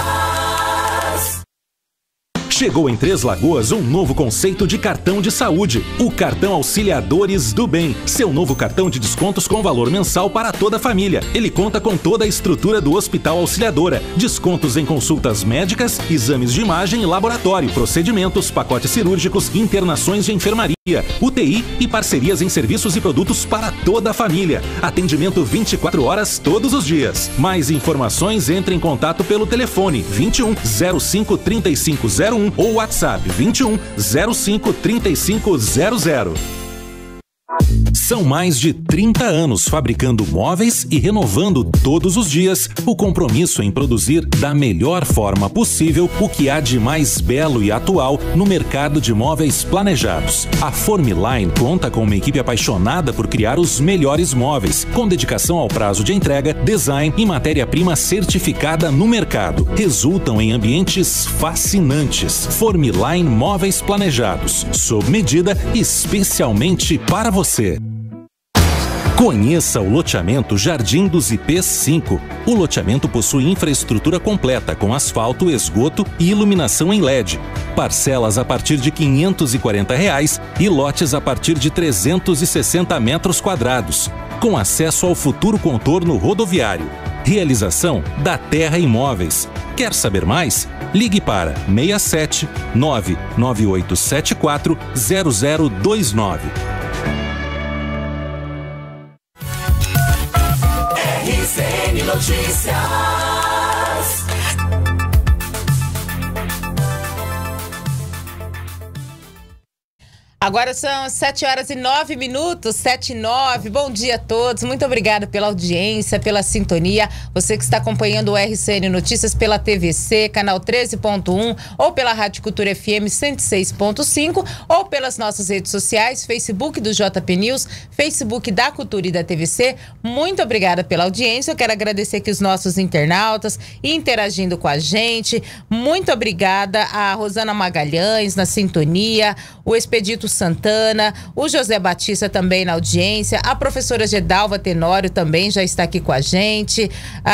Chegou em Três Lagoas um novo conceito de cartão de saúde, o Cartão Auxiliadores do Bem. Seu novo cartão de descontos com valor mensal para toda a família. Ele conta com toda a estrutura do Hospital Auxiliadora. Descontos em consultas médicas, exames de imagem e laboratório, procedimentos, pacotes cirúrgicos, internações de enfermaria, U T I e parcerias em serviços e produtos para toda a família. Atendimento vinte e quatro horas todos os dias. Mais informações, entre em contato pelo telefone vinte e um, zero cinco, trinta e cinco zero um ou WhatsApp vinte e um, zero cinco, trinta e cinco zero zero. São mais de trinta anos fabricando móveis e renovando todos os dias o compromisso em produzir da melhor forma possível o que há de mais belo e atual no mercado de móveis planejados. A Formline conta com uma equipe apaixonada por criar os melhores móveis, com dedicação ao prazo de entrega, design e matéria-prima certificada no mercado. Resultam em ambientes fascinantes. Formline Móveis Planejados, sob medida especialmente para você. Conheça o loteamento Jardim dos I Ps cinco. O loteamento possui infraestrutura completa com asfalto, esgoto e iluminação em L E D. Parcelas a partir de quinhentos e quarenta reais e lotes a partir de trezentos e sessenta metros quadrados, com acesso ao futuro contorno rodoviário. Realização da Terra Imóveis. Quer saber mais? Ligue para seis sete nove nove oito sete quatro zero zero dois nove. R C N Notícias. Agora são sete horas e nove minutos, sete e nove. Bom dia a todos, muito obrigada pela audiência, pela sintonia. Você que está acompanhando o R C N Notícias pela T V C, canal treze ponto um, ou pela Rádio Cultura F M cento e seis ponto cinco, ou pelas nossas redes sociais, Facebook do J P News, Facebook da Cultura e da T V C. Muito obrigada pela audiência. Eu quero agradecer aqui os nossos internautas interagindo com a gente. Muito obrigada a Rosana Magalhães na sintonia, o Expedito Santana, o José Batista também na audiência, a professora Gedalva Tenório também já está aqui com a gente,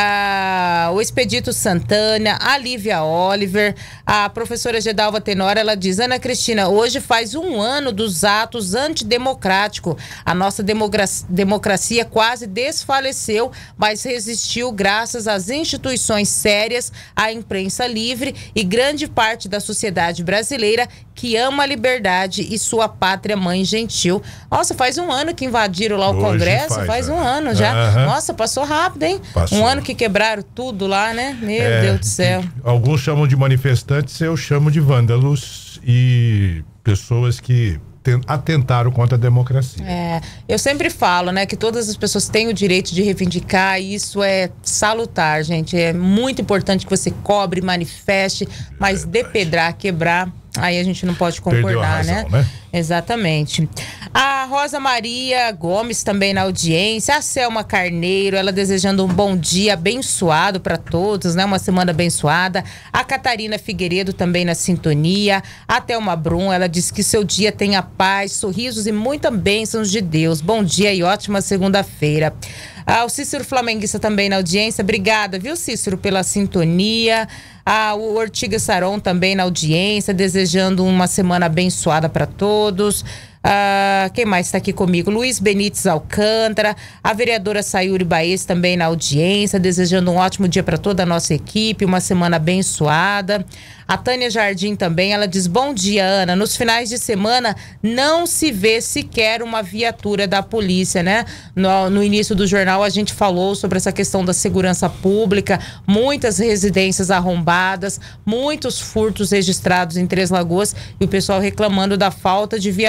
a, o Expedito Santana, a Lívia Oliver, a professora Gedalva Tenório, ela diz: Ana Cristina, hoje faz um ano dos atos antidemocráticos, a nossa democracia, democracia quase desfaleceu, mas resistiu graças às instituições sérias, à imprensa livre e grande parte da sociedade brasileira que ama a liberdade e sua pátria mãe gentil. Nossa, faz um ano que invadiram lá o Hoje Congresso, faz, faz um é. ano já. Uhum. Nossa, passou rápido, hein? Passou. Um ano que quebraram tudo lá, né? Meu é, Deus do céu. Alguns chamam de manifestantes, eu chamo de vândalos e pessoas que atentaram contra a democracia. É, eu sempre falo, né, que todas as pessoas têm o direito de reivindicar, e isso é salutar, gente. É muito importante que você cobre, manifeste, mas depedrar, quebrar, aí a gente não pode concordar, razão, né? né? Exatamente. A Rosa Maria Gomes também na audiência, a Selma Carneiro, ela desejando um bom dia abençoado para todos, né? Uma semana abençoada. A Catarina Figueiredo também na sintonia. A Thelma Brum, ela diz que seu dia tenha paz, sorrisos e muitas bênçãos de Deus. Bom dia e ótima segunda-feira. Ah, o Cícero Flamenguista também na audiência. Obrigada, viu, Cícero, pela sintonia. Ah, o Ortiga Saron também na audiência, desejando uma semana abençoada para todos. Ah, quem mais está aqui comigo? Luiz Benites Alcântara, a vereadora Sayuri Baez também na audiência, desejando um ótimo dia para toda a nossa equipe, uma semana abençoada. A Tânia Jardim também, ela diz: bom dia, Ana, nos finais de semana não se vê sequer uma viatura da polícia, né? No, no início do jornal a gente falou sobre essa questão da segurança pública, muitas residências arrombadas, muitos furtos registrados em Três Lagoas e o pessoal reclamando da falta de viatura na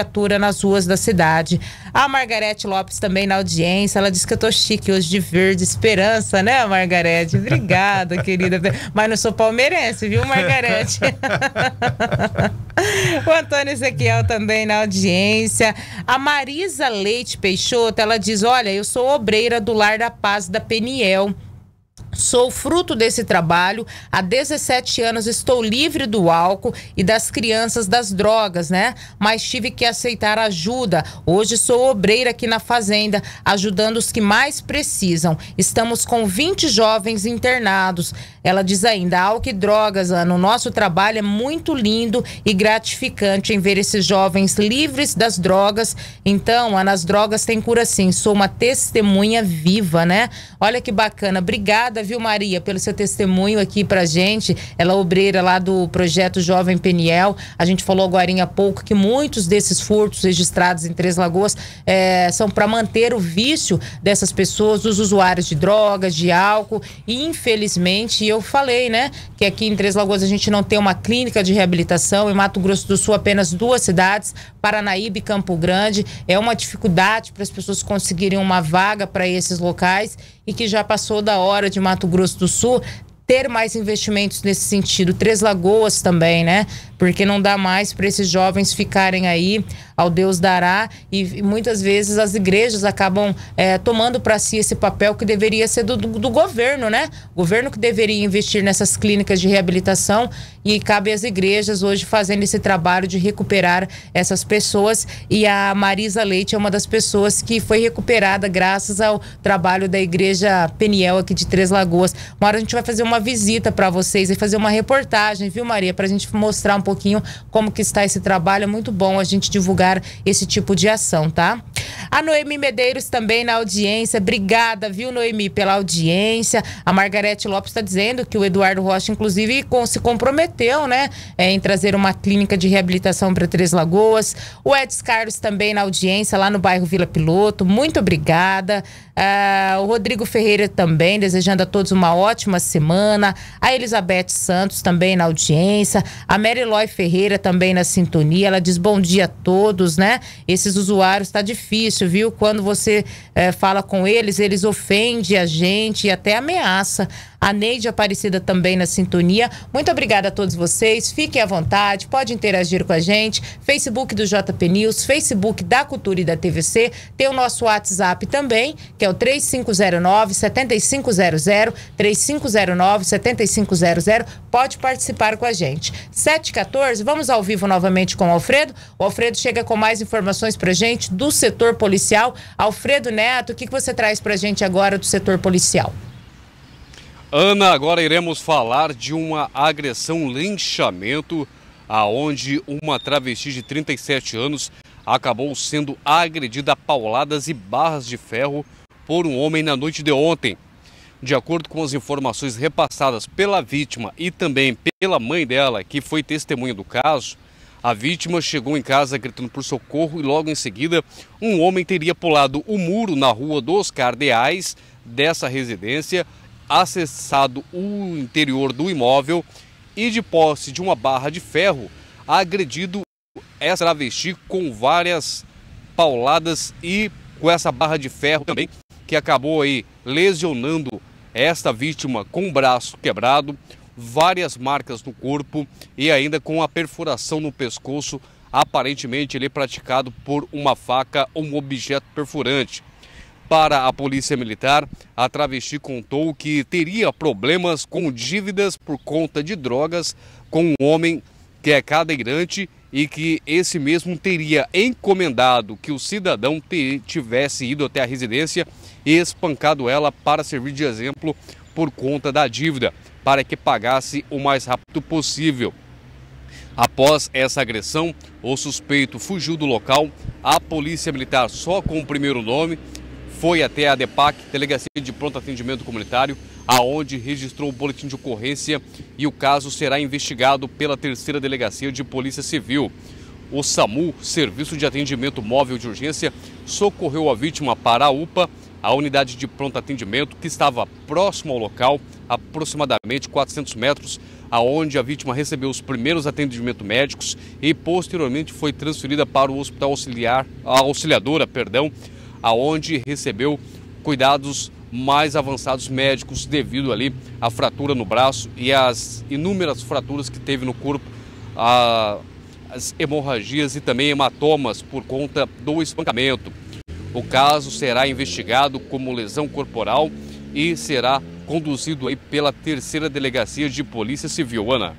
nas ruas da cidade. A Margarete Lopes também na audiência, ela disse que eu tô chique hoje de verde esperança, né, Margarete? Obrigada, querida. Mas não sou palmeirense, viu, Margarete? O Antônio Ezequiel também na audiência. A Marisa Leite Peixoto, ela diz, olha, eu sou obreira do Lar da Paz da Peniel. Sou fruto desse trabalho. Há dezessete anos estou livre do álcool e das crianças das drogas, né? Mas tive que aceitar ajuda. Hoje sou obreira aqui na fazenda, ajudando os que mais precisam. Estamos com vinte jovens internados. Ela diz ainda, álcool e drogas, Ana, o nosso trabalho é muito lindo e gratificante em ver esses jovens livres das drogas. Então, Ana, as drogas têm cura sim. Sou uma testemunha viva, né? Olha que bacana. Obrigada, viu, Maria, pelo seu testemunho aqui pra gente. Ela é obreira lá do Projeto Jovem Peniel. A gente falou agora há pouco que muitos desses furtos registrados em Três Lagoas é, são para manter o vício dessas pessoas, dos usuários de drogas, de álcool. E, infelizmente, eu falei, né, que aqui em Três Lagoas a gente não tem uma clínica de reabilitação. Em Mato Grosso do Sul, apenas duas cidades, Paranaíba e Campo Grande. É uma dificuldade para as pessoas conseguirem uma vaga para esses locais e que já passou da hora de Mato Grosso do Sul ter mais investimentos nesse sentido. Três Lagoas também, né? Porque não dá mais para esses jovens ficarem aí ao Deus dará e, e muitas vezes as igrejas acabam é, tomando para si esse papel que deveria ser do, do, do governo, né? O governo que deveria investir nessas clínicas de reabilitação e cabe às igrejas hoje fazendo esse trabalho de recuperar essas pessoas e a Marisa Leite é uma das pessoas que foi recuperada graças ao trabalho da Igreja Peniel aqui de Três Lagoas. Uma hora a gente vai fazer uma visita para vocês e fazer uma reportagem, viu, Maria? Para a gente mostrar um pouquinho como que está esse trabalho. É muito bom a gente divulgar esse tipo de ação, tá? A Noemi Medeiros também na audiência. Obrigada, viu, Noemi, pela audiência. A Margarete Lopes está dizendo que o Eduardo Rocha, inclusive, com, se comprometeu, né, é, em trazer uma clínica de reabilitação para Três Lagoas. O Edson Carlos também na audiência, lá no bairro Vila Piloto. Muito obrigada. Ah, o Rodrigo Ferreira também, desejando a todos uma ótima semana. A Elizabeth Santos também na audiência. A Mariloy Ferreira também na sintonia. Ela diz bom dia a todos, né? Esses usuários tá difícil, viu? Quando você eh, fala com eles, eles ofendem a gente e até ameaça. A Neide Aparecida também na sintonia. Muito obrigada a todos vocês. Fiquem à vontade, pode interagir com a gente. Facebook do J P News, Facebook da Cultura e da T V C. Tem o nosso WhatsApp também, que é o três cinco zero nove, sete cinco zero zero, três cinco zero nove, sete cinco zero zero. Pode participar com a gente. sete e quatorze, vamos ao vivo novamente com o Alfredo. O Alfredo chega com mais informações pra gente do setor policial. Alfredo Neto, o que, que você traz pra gente agora do setor policial? Ana, agora iremos falar de uma agressão, um linchamento, aonde uma travesti de trinta e sete anos acabou sendo agredida a pauladas e barras de ferro por um homem na noite de ontem. De acordo com as informações repassadas pela vítima e também pela mãe dela, que foi testemunha do caso, a vítima chegou em casa gritando por socorro e logo em seguida um homem teria pulado o muro na rua dos Cardeais dessa residência, acessado o interior do imóvel e, de posse de uma barra de ferro, agredido essa travesti com várias pauladas e com essa barra de ferro também, que acabou aí lesionando esta vítima com o braço quebrado, várias marcas no corpo e ainda com a perfuração no pescoço, aparentemente ele é praticado por uma faca ou um objeto perfurante. Para a Polícia Militar, a travesti contou que teria problemas com dívidas por conta de drogas com um homem que é cadeirante e que esse mesmo teria encomendado que o cidadão tivesse ido até a residência e espancado ela para servir de exemplo por conta da dívida, para que pagasse o mais rápido possível. Após essa agressão, o suspeito fugiu do local. A Polícia Militar, só com o primeiro nome, foi até a DEPAC, Delegacia de Pronto Atendimento Comunitário, aonde registrou o boletim de ocorrência e o caso será investigado pela terceira Delegacia de Polícia Civil. O SAMU, Serviço de Atendimento Móvel de Urgência, socorreu a vítima para a U P A, a unidade de pronto atendimento que estava próximo ao local, aproximadamente quatrocentos metros, aonde a vítima recebeu os primeiros atendimentos médicos e posteriormente foi transferida para o Hospital Auxiliar, a Auxiliadora, perdão, aonde recebeu cuidados mais avançados médicos devido ali à fratura no braço e às inúmeras fraturas que teve no corpo, a, as hemorragias e também hematomas por conta do espancamento. O caso será investigado como lesão corporal e será conduzido aí pela terceira delegacia de Polícia Civil. Ana.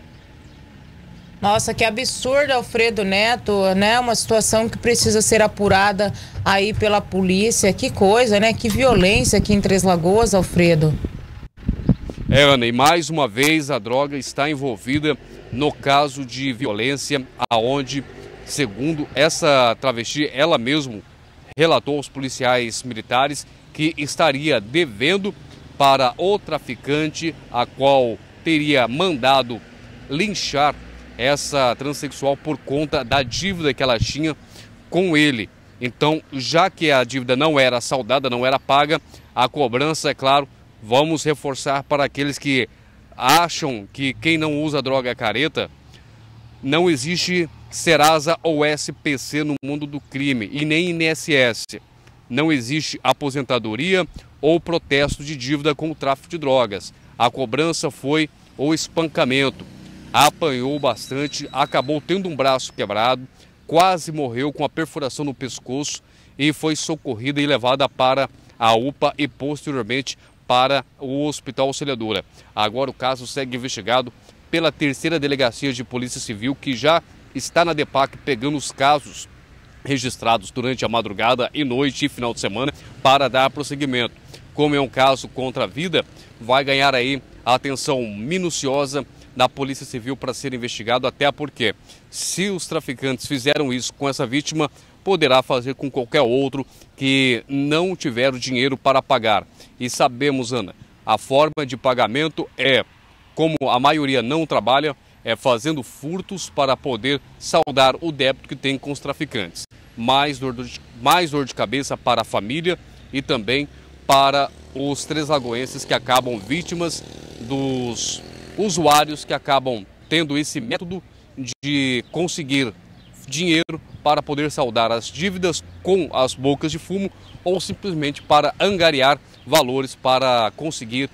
Nossa, que absurdo, Alfredo Neto, né? Uma situação que precisa ser apurada aí pela polícia. Que coisa, né? Que violência aqui em Três Lagoas, Alfredo. É, Ana, e mais uma vez a droga está envolvida no caso de violência, aonde, segundo essa travesti, ela mesma relatou aos policiais militares que estaria devendo para o traficante, a qual teria mandado linchar essa transexual por conta da dívida que ela tinha com ele. Então, já que a dívida não era saldada, não era paga, a cobrança, é claro, vamos reforçar para aqueles que acham que quem não usa droga é careta. Não existe Serasa ou S P C no mundo do crime e nem I N S S. Não existe aposentadoria ou protesto de dívida com o tráfico de drogas. A cobrança foi o espancamento. Apanhou bastante, acabou tendo um braço quebrado, quase morreu com a perfuração no pescoço e foi socorrida e levada para a U P A e posteriormente para o Hospital Auxiliadora. Agora o caso segue investigado pela terceira delegacia de Polícia Civil, que já está na DEPAC pegando os casos registrados durante a madrugada e noite e final de semana para dar prosseguimento. Como é um caso contra a vida, vai ganhar aí a atenção minuciosa da Polícia Civil para ser investigado, até porque se os traficantes fizeram isso com essa vítima, poderá fazer com qualquer outro que não tiver o dinheiro para pagar. E sabemos, Ana, a forma de pagamento é, como a maioria não trabalha, é fazendo furtos para poder saldar o débito que tem com os traficantes. Mais dor de, mais dor de cabeça para a família e também para os treslagoenses que acabam vítimas dos usuários que acabam tendo esse método de conseguir dinheiro para poder saldar as dívidas com as bocas de fumo ou simplesmente para angariar valores para conseguir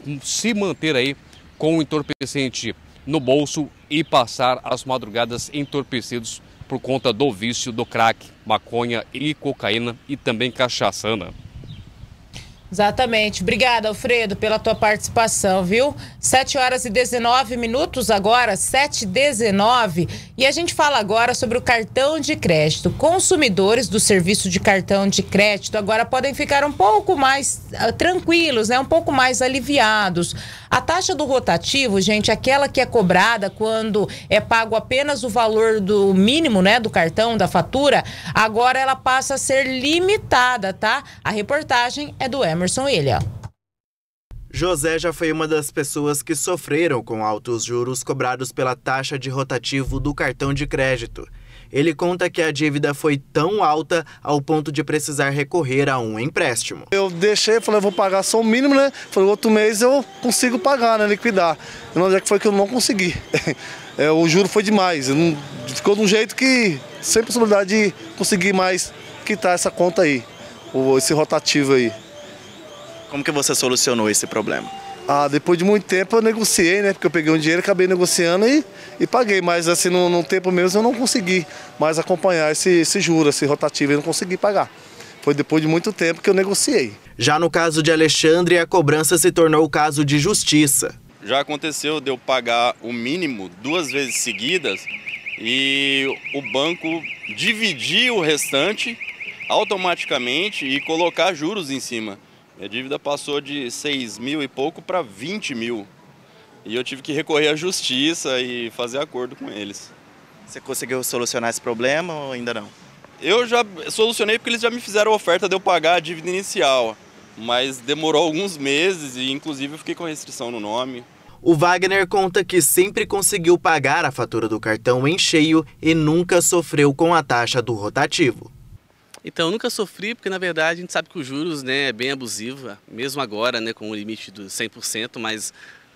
se manter aí com o entorpecente no bolso e passar as madrugadas entorpecidos por conta do vício do crack, maconha e cocaína e também cachaça, Ana. Exatamente. Obrigada, Alfredo, pela tua participação, viu? sete horas e dezenove minutos agora, sete e dezenove. E a gente fala agora sobre o cartão de crédito. Consumidores do serviço de cartão de crédito agora podem ficar um pouco mais uh, tranquilos, né? Um pouco mais aliviados. A taxa do rotativo, gente, aquela que é cobrada quando é pago apenas o valor do mínimo, né? Do cartão, da fatura, agora ela passa a ser limitada, tá? A reportagem é do Emerson Ilha. José já foi uma das pessoas que sofreram com altos juros cobrados pela taxa de rotativo do cartão de crédito. Ele conta que a dívida foi tão alta ao ponto de precisar recorrer a um empréstimo. Eu deixei, falei, eu vou pagar só o mínimo, né? Falei, outro mês eu consigo pagar, né? Liquidar. Onde é que foi que eu não consegui? É, o juro foi demais. Não, ficou de um jeito que sem possibilidade de conseguir mais quitar essa conta aí, ou esse rotativo aí. Como que você solucionou esse problema? Ah, depois de muito tempo eu negociei, né? Porque eu peguei um dinheiro, acabei negociando e, e paguei. Mas assim, num, num tempo mesmo eu não consegui mais acompanhar esse, esse juro, esse rotativo. Eu não consegui pagar. Foi depois de muito tempo que eu negociei. Já no caso de Alexandre, a cobrança se tornou caso de justiça. Já aconteceu de eu pagar o mínimo duas vezes seguidas e o banco dividir o restante automaticamente e colocar juros em cima. Minha dívida passou de seis mil e pouco para vinte mil. E eu tive que recorrer à justiça e fazer acordo com eles. Você conseguiu solucionar esse problema ou ainda não? Eu já solucionei porque eles já me fizeram a oferta de eu pagar a dívida inicial. Mas demorou alguns meses e inclusive eu fiquei com restrição no nome. O Wagner conta que sempre conseguiu pagar a fatura do cartão em cheio e nunca sofreu com a taxa do rotativo. Então, eu nunca sofri, porque na verdade a gente sabe que os juros, né, é bem abusiva, mesmo agora, né, com o limite do cem por cento, mas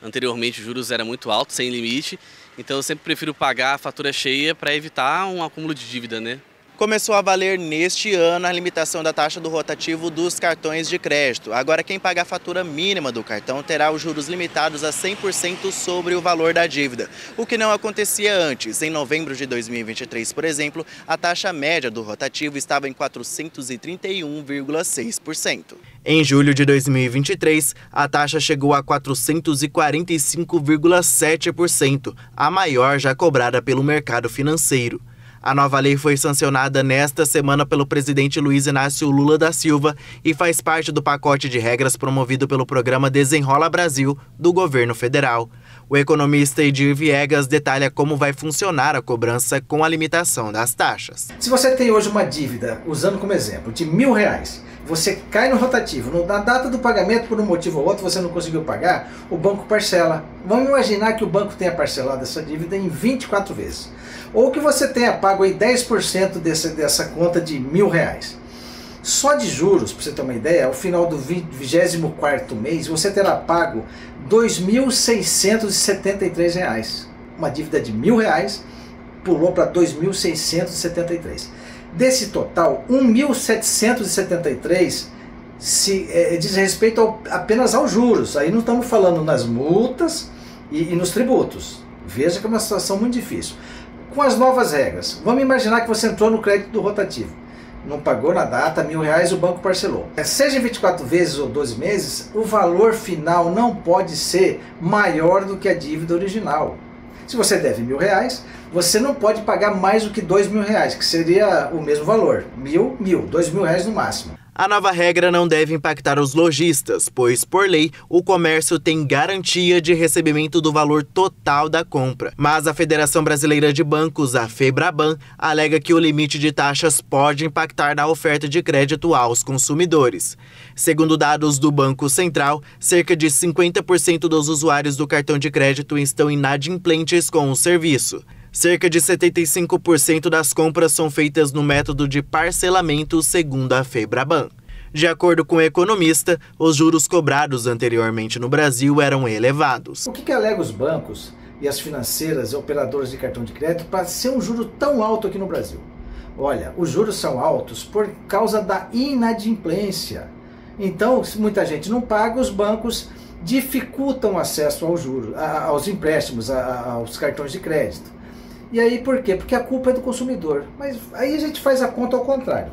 Anteriormente os juros eram muito altos, sem limite, então eu sempre prefiro pagar a fatura cheia para evitar um acúmulo de dívida, né? Começou a valer neste ano a limitação da taxa do rotativo dos cartões de crédito. Agora, quem pagar a fatura mínima do cartão terá os juros limitados a cem por cento sobre o valor da dívida, o que não acontecia antes. Em novembro de dois mil e vinte e três, por exemplo, a taxa média do rotativo estava em quatrocentos e trinta e um vírgula seis por cento. Em julho de dois mil e vinte e três, a taxa chegou a quatrocentos e quarenta e cinco vírgula sete por cento, a maior já cobrada pelo mercado financeiro. A nova lei foi sancionada nesta semana pelo presidente Luiz Inácio Lula da Silva e faz parte do pacote de regras promovido pelo programa Desenrola Brasil, do governo federal. O economista Edir Viegas detalha como vai funcionar a cobrança com a limitação das taxas. Se você tem hoje uma dívida, usando como exemplo, de mil reais, você cai no rotativo, na data do pagamento, por um motivo ou outro, você não conseguiu pagar, o banco parcela. Vamos imaginar que o banco tenha parcelado essa dívida em vinte e quatro vezes. Ou que você tenha pago aí dez por cento desse, dessa conta de mil reais. Só de juros, para você ter uma ideia, ao final do vigésimo quarto mês, você terá pago dois mil seiscentos e setenta e três reais. Uma dívida de mil reais pulou para dois mil seiscentos e setenta e três. Desse total, um mil setecentos e setenta e três se, é, diz respeito ao, apenas aos juros. Aí não estamos falando nas multas e, e nos tributos. Veja que é uma situação muito difícil. Com as novas regras, vamos imaginar que você entrou no crédito do rotativo. Não pagou na data, mil reais, o banco parcelou. Seja em vinte e quatro vezes ou doze meses, o valor final não pode ser maior do que a dívida original. Se você deve mil reais, você não pode pagar mais do que dois mil reais, que seria o mesmo valor. Mil, mil, dois mil reais no máximo. A nova regra não deve impactar os lojistas, pois, por lei, o comércio tem garantia de recebimento do valor total da compra. Mas a Federação Brasileira de Bancos, a FEBRABAN, alega que o limite de taxas pode impactar na oferta de crédito aos consumidores. Segundo dados do Banco Central, cerca de cinquenta por cento dos usuários do cartão de crédito estão inadimplentes com o serviço. Cerca de setenta e cinco por cento das compras são feitas no método de parcelamento, segundo a FEBRABAN. De acordo com o economista, os juros cobrados anteriormente no Brasil eram elevados. O que, que alega os bancos e as financeiras e operadoras de cartão de crédito para ser um juro tão alto aqui no Brasil? Olha, os juros são altos por causa da inadimplência. Então, se muita gente não paga, os bancos dificultam o acesso aos juros, aos empréstimos, aos cartões de crédito. E aí por quê? Porque a culpa é do consumidor. Mas aí a gente faz a conta ao contrário.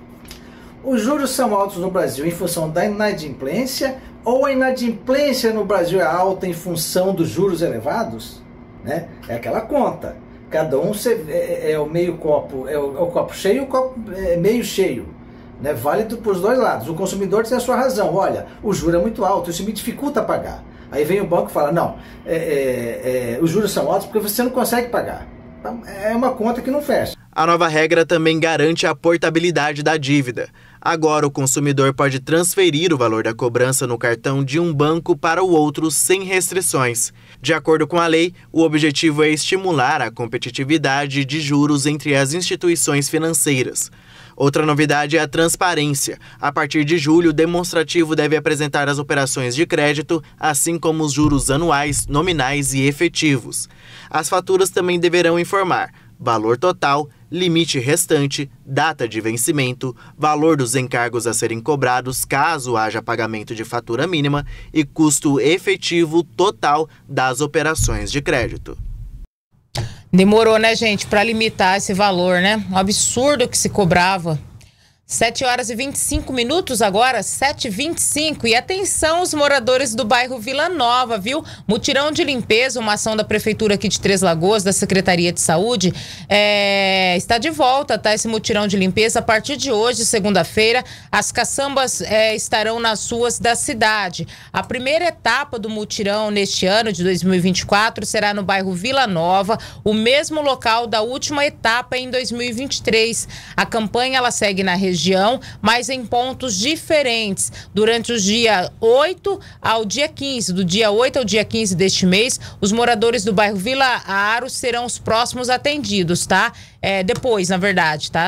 Os juros são altos no Brasil em função da inadimplência, ou a inadimplência no Brasil é alta em função dos juros elevados? Né? É aquela conta. Cada um é, é o meio copo, é o, é o copo cheio e o copo é meio cheio. Né? Válido para os dois lados. O consumidor tem a sua razão. Olha, o juro é muito alto, isso me dificulta pagar. Aí vem o banco e fala, não, é, é, é, os juros são altos porque você não consegue pagar. É uma conta que não fecha. A nova regra também garante a portabilidade da dívida. Agora, o consumidor pode transferir o valor da cobrança no cartão de um banco para o outro sem restrições. De acordo com a lei, o objetivo é estimular a competitividade de juros entre as instituições financeiras. Outra novidade é a transparência. A partir de julho, o demonstrativo deve apresentar as operações de crédito, assim como os juros anuais, nominais e efetivos. As faturas também deverão informar valor total, limite restante, data de vencimento, valor dos encargos a serem cobrados caso haja pagamento de fatura mínima e custo efetivo total das operações de crédito. Demorou, né, gente, para limitar esse valor, né? Um absurdo que se cobrava. sete horas e vinte e cinco minutos agora, sete e vinte e cinco. E atenção, os moradores do bairro Vila Nova, viu? Mutirão de limpeza, uma ação da Prefeitura aqui de Três Lagoas, da Secretaria de Saúde, é, está de volta, tá? Esse mutirão de limpeza, a partir de hoje, segunda-feira, as caçambas é, estarão nas ruas da cidade. A primeira etapa do mutirão neste ano, de dois mil e vinte e quatro, será no bairro Vila Nova, o mesmo local da última etapa em dois mil e vinte e três. A campanha, ela segue na região, mas em pontos diferentes. Durante os dia oito ao dia quinze, do dia oito ao dia quinze deste mês, os moradores do bairro Vila Aro serão os próximos atendidos, tá? É, depois, na verdade, tá?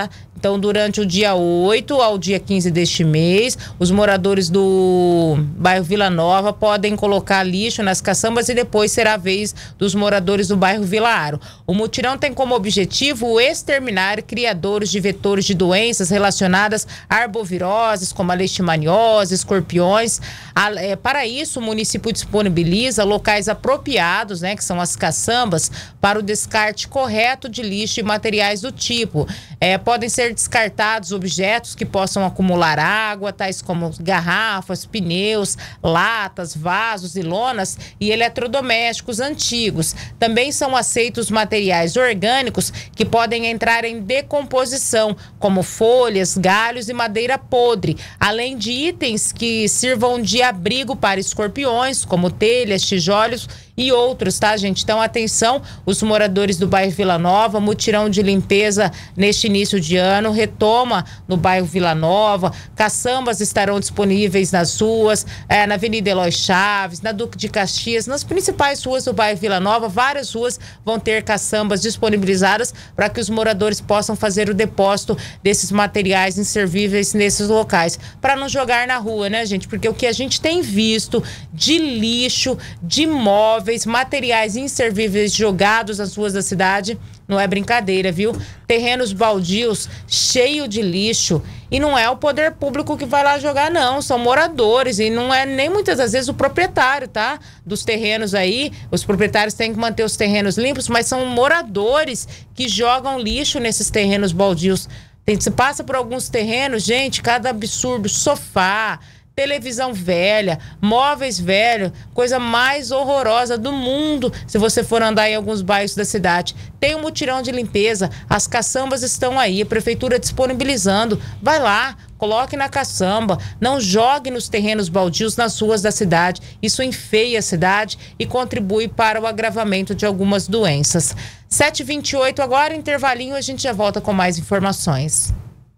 Então, durante o dia oito ao dia quinze deste mês, os moradores do bairro Vila Nova podem colocar lixo nas caçambas e depois será a vez dos moradores do bairro Vila Aro. O mutirão tem como objetivo exterminar criadores de vetores de doenças relacionadas a arboviroses, como a leishmaniose, escorpiões. Para isso, o município disponibiliza locais apropriados, né, que são as caçambas, para o descarte correto de lixo e materiais do tipo. É, podem ser descartados objetos que possam acumular água, tais como garrafas, pneus, latas, vasos e lonas e eletrodomésticos antigos. Também são aceitos materiais orgânicos que podem entrar em decomposição, como folhas, galhos e madeira podre, além de itens que sirvam de abrigo para escorpiões, como telhas, tijolos e outros, tá, gente? Então, atenção, os moradores do bairro Vila Nova, mutirão de limpeza neste início de ano, retoma no bairro Vila Nova, caçambas estarão disponíveis nas ruas, é, na Avenida Eloy Chaves, na Duque de Caxias, nas principais ruas do bairro Vila Nova, várias ruas vão ter caçambas disponibilizadas para que os moradores possam fazer o depósito desses materiais inservíveis nesses locais, para não jogar na rua, né, gente? Porque o que a gente tem visto de lixo, de móveis, materiais inservíveis jogados nas ruas da cidade, não é brincadeira, viu? Terrenos baldios, cheio de lixo, e não é o poder público que vai lá jogar, não, são moradores, e não é nem muitas das vezes o proprietário, tá? Dos terrenos aí, os proprietários têm que manter os terrenos limpos, mas são moradores que jogam lixo nesses terrenos baldios. Tem, se passa por alguns terrenos, gente, cada absurdo, sofá, televisão velha, móveis velhos, coisa mais horrorosa do mundo, se você for andar em alguns bairros da cidade. Tem um mutirão de limpeza, as caçambas estão aí, a prefeitura disponibilizando. Vai lá, coloque na caçamba, não jogue nos terrenos baldios nas ruas da cidade. Isso enfeia a cidade e contribui para o agravamento de algumas doenças. sete e vinte e oito agora, intervalinho, a gente já volta com mais informações.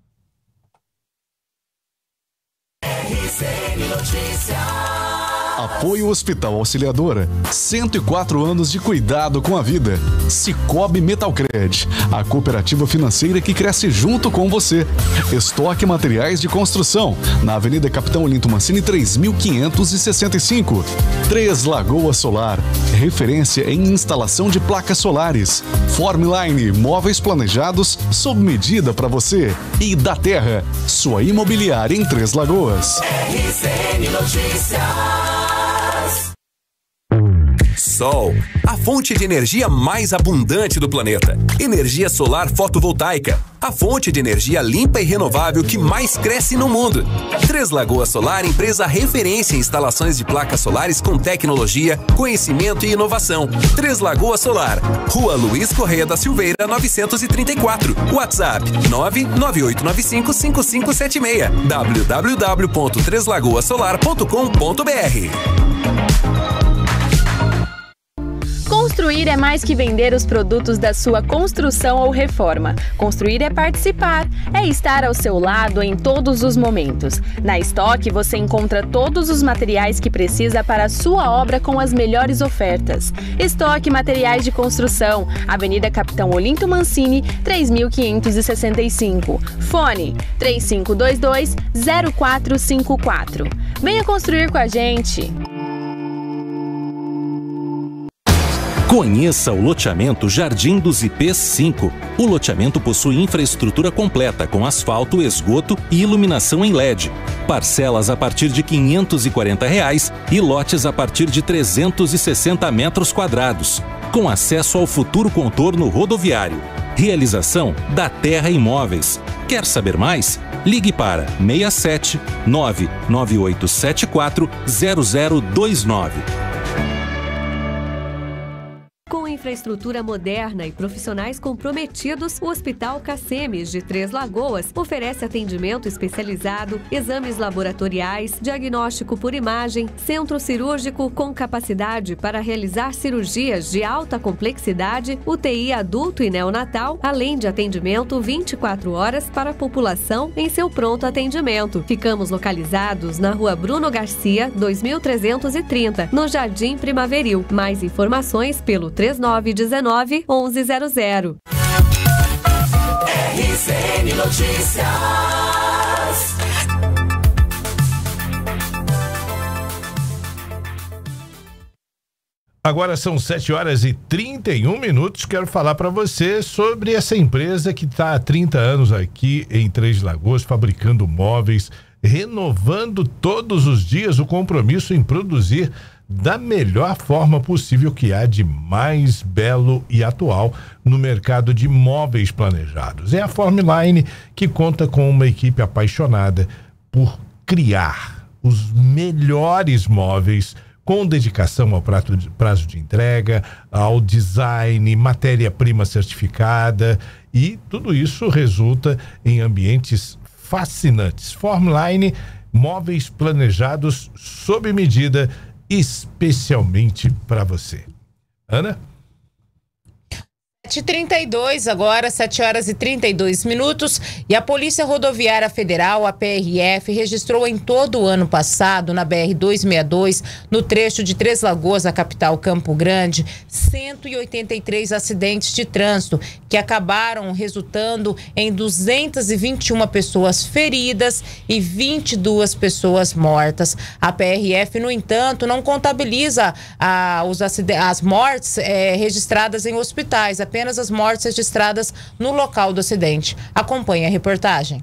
R C N Notícias. Apoio Hospital Auxiliadora. cento e quatro anos de cuidado com a vida. Cicobi Metalcred, a cooperativa financeira que cresce junto com você. Estoque Materiais de Construção, na Avenida Capitão Olinto Mancini três mil quinhentos e sessenta e cinco. Três Lagoas Solar, referência em instalação de placas solares. Formline, móveis planejados sob medida para você. E da Terra, sua imobiliária em Três Lagoas. R C N Notícias. Sol, a fonte de energia mais abundante do planeta. Energia solar fotovoltaica, a fonte de energia limpa e renovável que mais cresce no mundo. Três Lagoas Solar, empresa referência em instalações de placas solares com tecnologia, conhecimento e inovação. Três Lagoas Solar, Rua Luiz Correia da Silveira, novecentos e trinta e quatro. WhatsApp nove nove oito nove cinco cinco cinco sete seis. w w w ponto três lagoas solar ponto com ponto b r. Construir é mais que vender os produtos da sua construção ou reforma. Construir é participar, é estar ao seu lado em todos os momentos. Na Estoque você encontra todos os materiais que precisa para a sua obra com as melhores ofertas. Estoque Materiais de Construção, Avenida Capitão Olinto Mancini, três mil quinhentos e sessenta e cinco. Fone três cinco dois dois zero quatro cinco quatro. Venha construir com a gente! Conheça o loteamento Jardim dos I Pês cinco. O loteamento possui infraestrutura completa com asfalto, esgoto e iluminação em L E D. Parcelas a partir de quinhentos e quarenta reais e lotes a partir de trezentos e sessenta metros quadrados, com acesso ao futuro contorno rodoviário. Realização da Terra Imóveis. Quer saber mais? Ligue para seis sete nove nove oito sete quatro zero zero dois nove. Com infraestrutura moderna e profissionais comprometidos, o Hospital Cacemes de Três Lagoas oferece atendimento especializado, exames laboratoriais, diagnóstico por imagem, centro cirúrgico com capacidade para realizar cirurgias de alta complexidade, U T I adulto e neonatal, além de atendimento vinte e quatro horas para a população em seu pronto atendimento. Ficamos localizados na Rua Bruno Garcia, dois mil trezentos e trinta, no Jardim Primaveril. Mais informações pelo três nove um nove, um um zero zero. R C N Notícias. Agora são sete horas e trinta e um minutos. Quero falar para você sobre essa empresa que está há trinta anos aqui em Três Lagoas, fabricando móveis, renovando todos os dias o compromisso em produzir da melhor forma possível que há de mais belo e atual no mercado de móveis planejados. É a Formline, que conta com uma equipe apaixonada por criar os melhores móveis, com dedicação ao prato de, prazo de entrega, ao design, matéria-prima certificada, e tudo isso resulta em ambientes fascinantes. Formline, móveis planejados sob medida, especialmente para você. Ana? sete e trinta e dois agora, sete horas e trinta e dois minutos, e a Polícia Rodoviária Federal, a P R F, registrou em todo o ano passado, na B R duzentos e sessenta e dois, no trecho de Três Lagoas, a capital Campo Grande, cento e oitenta e três acidentes de trânsito, que acabaram resultando em duzentas e vinte e uma pessoas feridas e vinte e duas pessoas mortas. A P R F, no entanto, não contabiliza ah, os as mortes eh, registradas em hospitais, apenas as mortes registradas no local do acidente. Acompanhe a reportagem.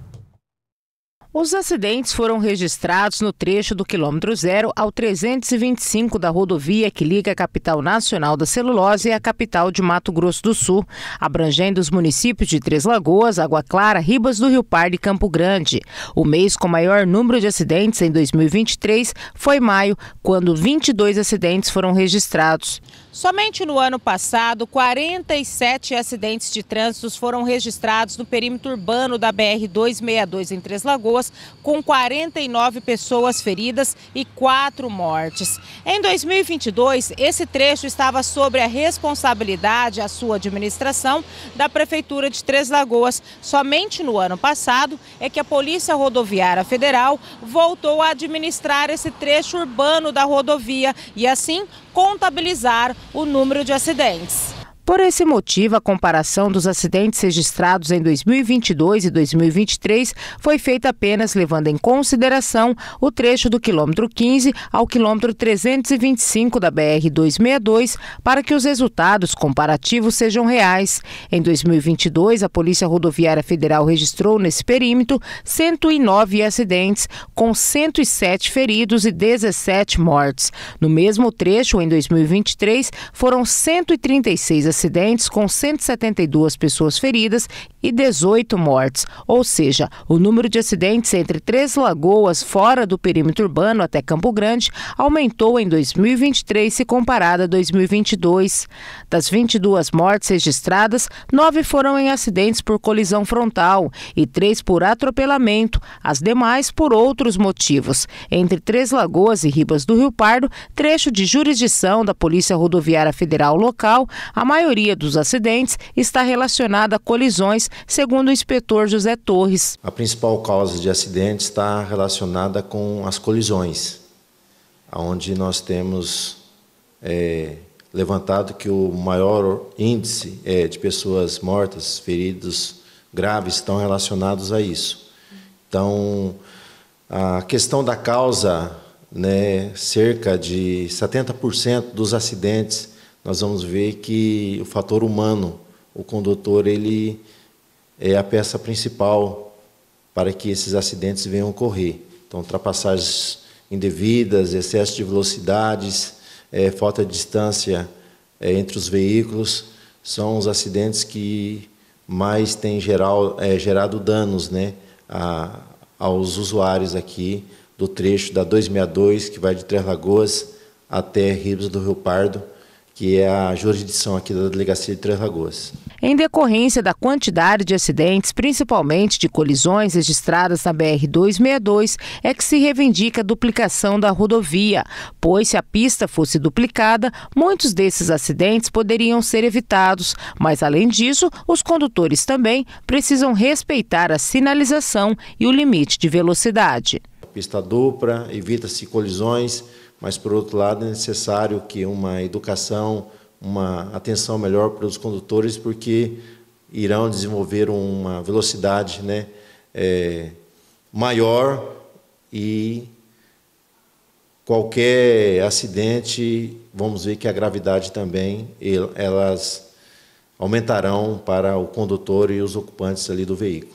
Os acidentes foram registrados no trecho do quilômetro zero ao trezentos e vinte e cinco da rodovia que liga a capital nacional da celulose e a capital de Mato Grosso do Sul, abrangendo os municípios de Três Lagoas, Água Clara, Ribas do Rio Pardo e Campo Grande. O mês com maior número de acidentes em dois mil e vinte e três foi maio, quando vinte e dois acidentes foram registrados. Somente no ano passado, quarenta e sete acidentes de trânsito foram registrados no perímetro urbano da B R duzentos e sessenta e dois em Três Lagoas, com quarenta e nove pessoas feridas e quatro mortes. Em dois mil e vinte e dois, esse trecho estava sob a responsabilidade, a sua administração, da Prefeitura de Três Lagoas. Somente no ano passado é que a Polícia Rodoviária Federal voltou a administrar esse trecho urbano da rodovia e, assim, contabilizar o número de acidentes. Por esse motivo, a comparação dos acidentes registrados em dois mil e vinte e dois e dois mil e vinte e três foi feita apenas levando em consideração o trecho do quilômetro quinze ao quilômetro trezentos e vinte e cinco da B R duzentos e sessenta e dois para que os resultados comparativos sejam reais. Em dois mil e vinte e dois, a Polícia Rodoviária Federal registrou nesse perímetro cento e nove acidentes, com cento e sete feridos e dezessete mortes. No mesmo trecho, em dois mil e vinte e três, foram cento e trinta e seis acidentes, com cento e setenta e duas pessoas feridas e dezoito mortes. Ou seja, o número de acidentes entre Três Lagoas, fora do perímetro urbano até Campo Grande, aumentou em dois mil e vinte e três se comparado a dois mil e vinte e dois. Das vinte e duas mortes registradas, nove foram em acidentes por colisão frontal e três por atropelamento, as demais por outros motivos. Entre Três Lagoas e Ribas do Rio Pardo, trecho de jurisdição da Polícia Rodoviária Federal local, a maioria dos acidentes está relacionada a colisões, segundo o inspetor José Torres. A principal causa de acidentes está relacionada com as colisões, onde nós temos é, levantado que o maior índice é, de pessoas mortas, feridos graves estão relacionados a isso. Então, a questão da causa, né, cerca de setenta por cento dos acidentes, nós vamos ver que o fator humano, o condutor, ele é a peça principal para que esses acidentes venham ocorrer. Então, ultrapassagens indevidas, excesso de velocidades, é, falta de distância é, entre os veículos, são os acidentes que mais têm geral, é, gerado danos, né, a, aos usuários aqui do trecho da duzentos e sessenta e dois, que vai de Três Lagoas até Ribas do Rio Pardo, que é a jurisdição aqui da Delegacia de Três Lagoas. Em decorrência da quantidade de acidentes, principalmente de colisões registradas na B R duzentos e sessenta e dois, é que se reivindica a duplicação da rodovia, pois se a pista fosse duplicada, muitos desses acidentes poderiam ser evitados. Mas, além disso, os condutores também precisam respeitar a sinalização e o limite de velocidade. A pista dupla, evita-se colisões, mas, por outro lado, é necessário que uma educação, uma atenção melhor para os condutores, porque irão desenvolver uma velocidade, né, é, maior, e qualquer acidente, vamos ver que a gravidade também, elas aumentarão para o condutor e os ocupantes ali do veículo.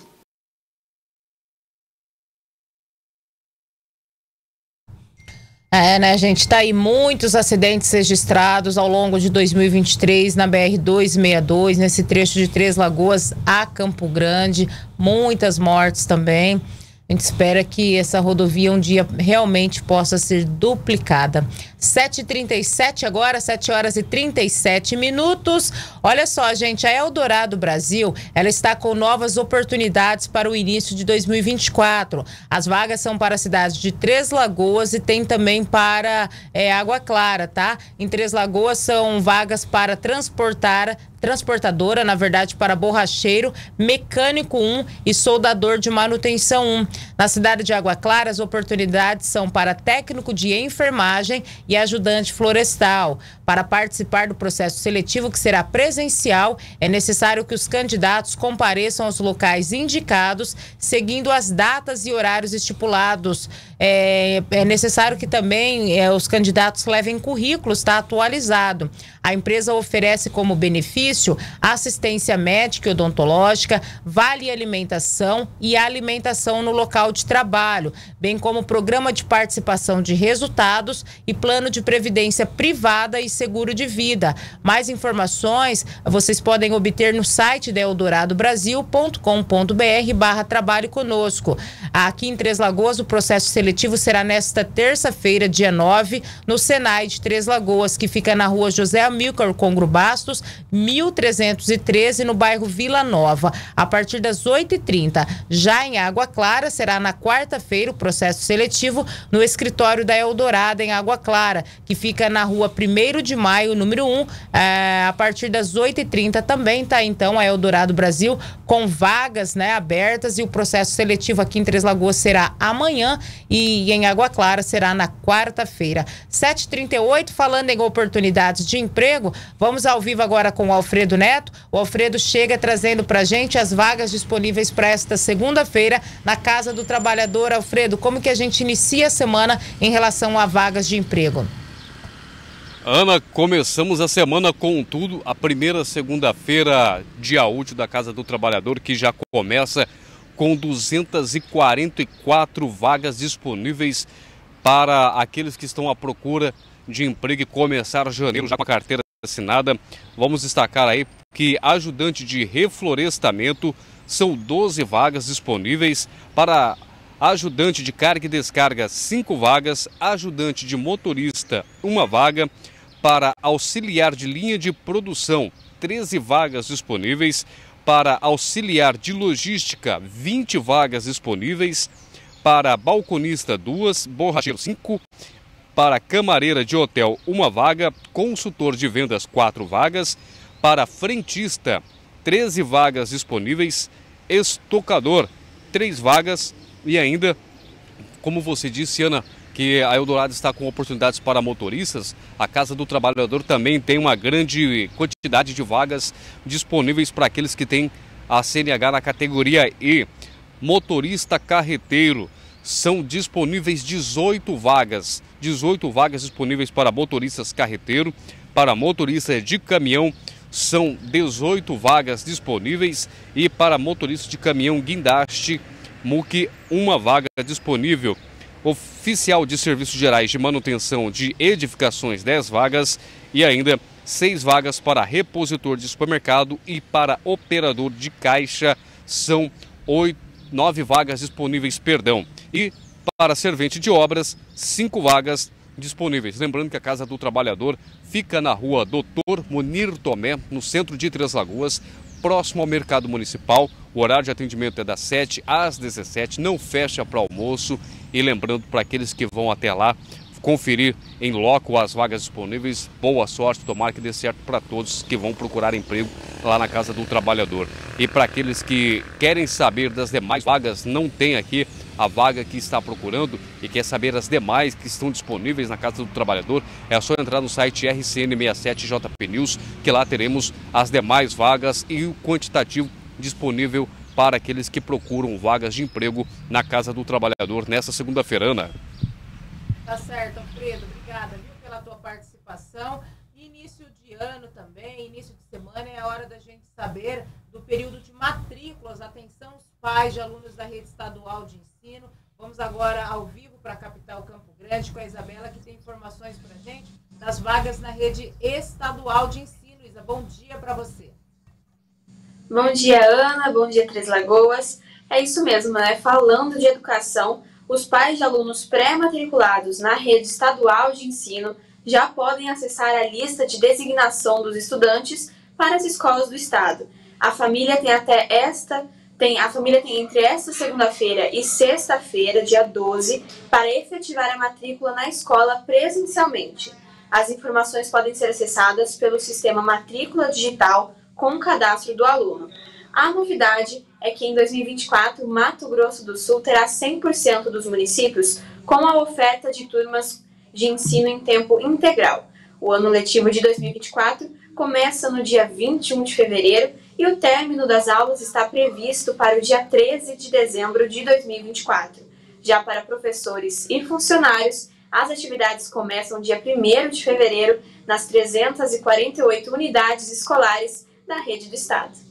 É, né, gente? Tá aí muitos acidentes registrados ao longo de dois mil e vinte e três na B R duzentos e sessenta e dois, nesse trecho de Três Lagoas a Campo Grande. Muitas mortes também. A gente espera que essa rodovia um dia realmente possa ser duplicada. sete e trinta e sete agora, sete horas e trinta e sete minutos. Olha só, gente, a Eldorado Brasil, ela está com novas oportunidades para o início de dois mil e vinte e quatro. As vagas são para a cidade de Três Lagoas e tem também para é, Água Clara, tá? Em Três Lagoas são vagas para transportar transportadora, na verdade, para borracheiro, mecânico um e soldador de manutenção um. Na cidade de Água Clara, as oportunidades são para técnico de enfermagem e ajudante florestal. Para participar do processo seletivo, que será presencial, é necessário que os candidatos compareçam aos locais indicados, seguindo as datas e horários estipulados. É, é necessário que também é, os candidatos levem currículos, tá, atualizado. A empresa oferece como benefício assistência médica e odontológica, vale alimentação e alimentação no local de trabalho, bem como programa de participação de resultados e plano de previdência privada e seguro de vida. Mais informações vocês podem obter no site da eldorado brasil ponto com ponto br barra trabalho conosco. Aqui em Três Lagoas, o processo seletivo será nesta terça-feira, dia nove, no Senai de Três Lagoas, que fica na rua José Amílcar Congro Bastos, mil trezentos e treze, no bairro Vila Nova, a partir das oito e trinta. Já em Água Clara, será na quarta-feira o processo seletivo no escritório da Eldorado, em Água Clara, que fica na rua primeiro de maio, número um, é, a partir das oito e trinta também, tá? Então, a Eldorado Brasil com vagas, né, abertas, e o processo seletivo aqui em Três Lagoas será amanhã e em Água Clara será na quarta-feira. sete e trinta e oito, falando em oportunidades de emprego, vamos ao vivo agora com o Alfredo Neto. O Alfredo chega trazendo pra gente as vagas disponíveis para esta segunda-feira na Casa do Trabalhador. Alfredo, como que a gente inicia a semana em relação a vagas de emprego? Ana, começamos a semana com tudo, a primeira segunda-feira, dia útil da Casa do Trabalhador, que já começa com duzentas e quarenta e quatro vagas disponíveis para aqueles que estão à procura de emprego e começar janeiro já com a carteira assinada. Vamos destacar aí que ajudante de reflorestamento são doze vagas disponíveis, para ajudante de carga e descarga cinco vagas, ajudante de motorista uma vaga, para auxiliar de linha de produção treze vagas disponíveis, para auxiliar de logística vinte vagas disponíveis, para balconista duas, borracheiro cinco, para camareira de hotel uma vaga, consultor de vendas quatro vagas, para frentista treze vagas disponíveis, estocador três vagas e ainda, como você disse, Ana, que a Eldorado está com oportunidades para motoristas, a Casa do Trabalhador também tem uma grande quantidade de vagas disponíveis para aqueles que têm a C N H na categoria E. Motorista carreteiro, são disponíveis dezoito vagas, dezoito vagas disponíveis para motoristas carreteiro, para motorista de caminhão são dezoito vagas disponíveis e para motorista de caminhão guindaste, M U C, uma vaga disponível. Oficial de Serviços Gerais de Manutenção de Edificações, dez vagas e ainda seis vagas para repositor de supermercado e para operador de caixa, são oito, nove vagas disponíveis, perdão. E para servente de obras, cinco vagas disponíveis. Lembrando que a Casa do Trabalhador fica na rua doutor Munir Tomé, no centro de Três Lagoas, próximo ao Mercado Municipal. O horário de atendimento é das sete às dezessete, não fecha para almoço. E lembrando, para aqueles que vão até lá conferir em loco as vagas disponíveis, boa sorte, tomara que dê certo para todos que vão procurar emprego lá na Casa do Trabalhador. E para aqueles que querem saber das demais vagas, não tem aqui a vaga que está procurando e quer saber as demais que estão disponíveis na Casa do Trabalhador, é só entrar no site R C N sessenta e sete J P News, que lá teremos as demais vagas e o quantitativo disponível para aqueles que procuram vagas de emprego na Casa do Trabalhador nesta segunda-feira, Ana. Tá certo, Alfredo. Obrigada, viu, pela tua participação. Início de ano também, início de semana, é a hora da gente saber do período de matrículas. Atenção, os pais de alunos da rede estadual de ensino. Vamos agora ao vivo para a capital Campo Grande com a Isabela, que tem informações para a gente das vagas na rede estadual de ensino. Isa, bom dia para você. Bom dia, Ana. Bom dia, Três Lagoas. É isso mesmo, né? Falando de educação, os pais de alunos pré-matriculados na rede estadual de ensino já podem acessar a lista de designação dos estudantes para as escolas do estado. A família tem até esta, tem, a família tem entre esta segunda-feira e sexta-feira, dia doze, para efetivar a matrícula na escola presencialmente. As informações podem ser acessadas pelo sistema Matrícula Digital com o cadastro do aluno. A novidade é que em dois mil e vinte e quatro, Mato Grosso do Sul terá cem por cento dos municípios com a oferta de turmas de ensino em tempo integral. O ano letivo de dois mil e vinte e quatro começa no dia vinte e um de fevereiro e o término das aulas está previsto para o dia treze de dezembro de dois mil e vinte e quatro. Já para professores e funcionários, as atividades começam dia primeiro de fevereiro nas trezentas e quarenta e oito unidades escolares da rede do estado.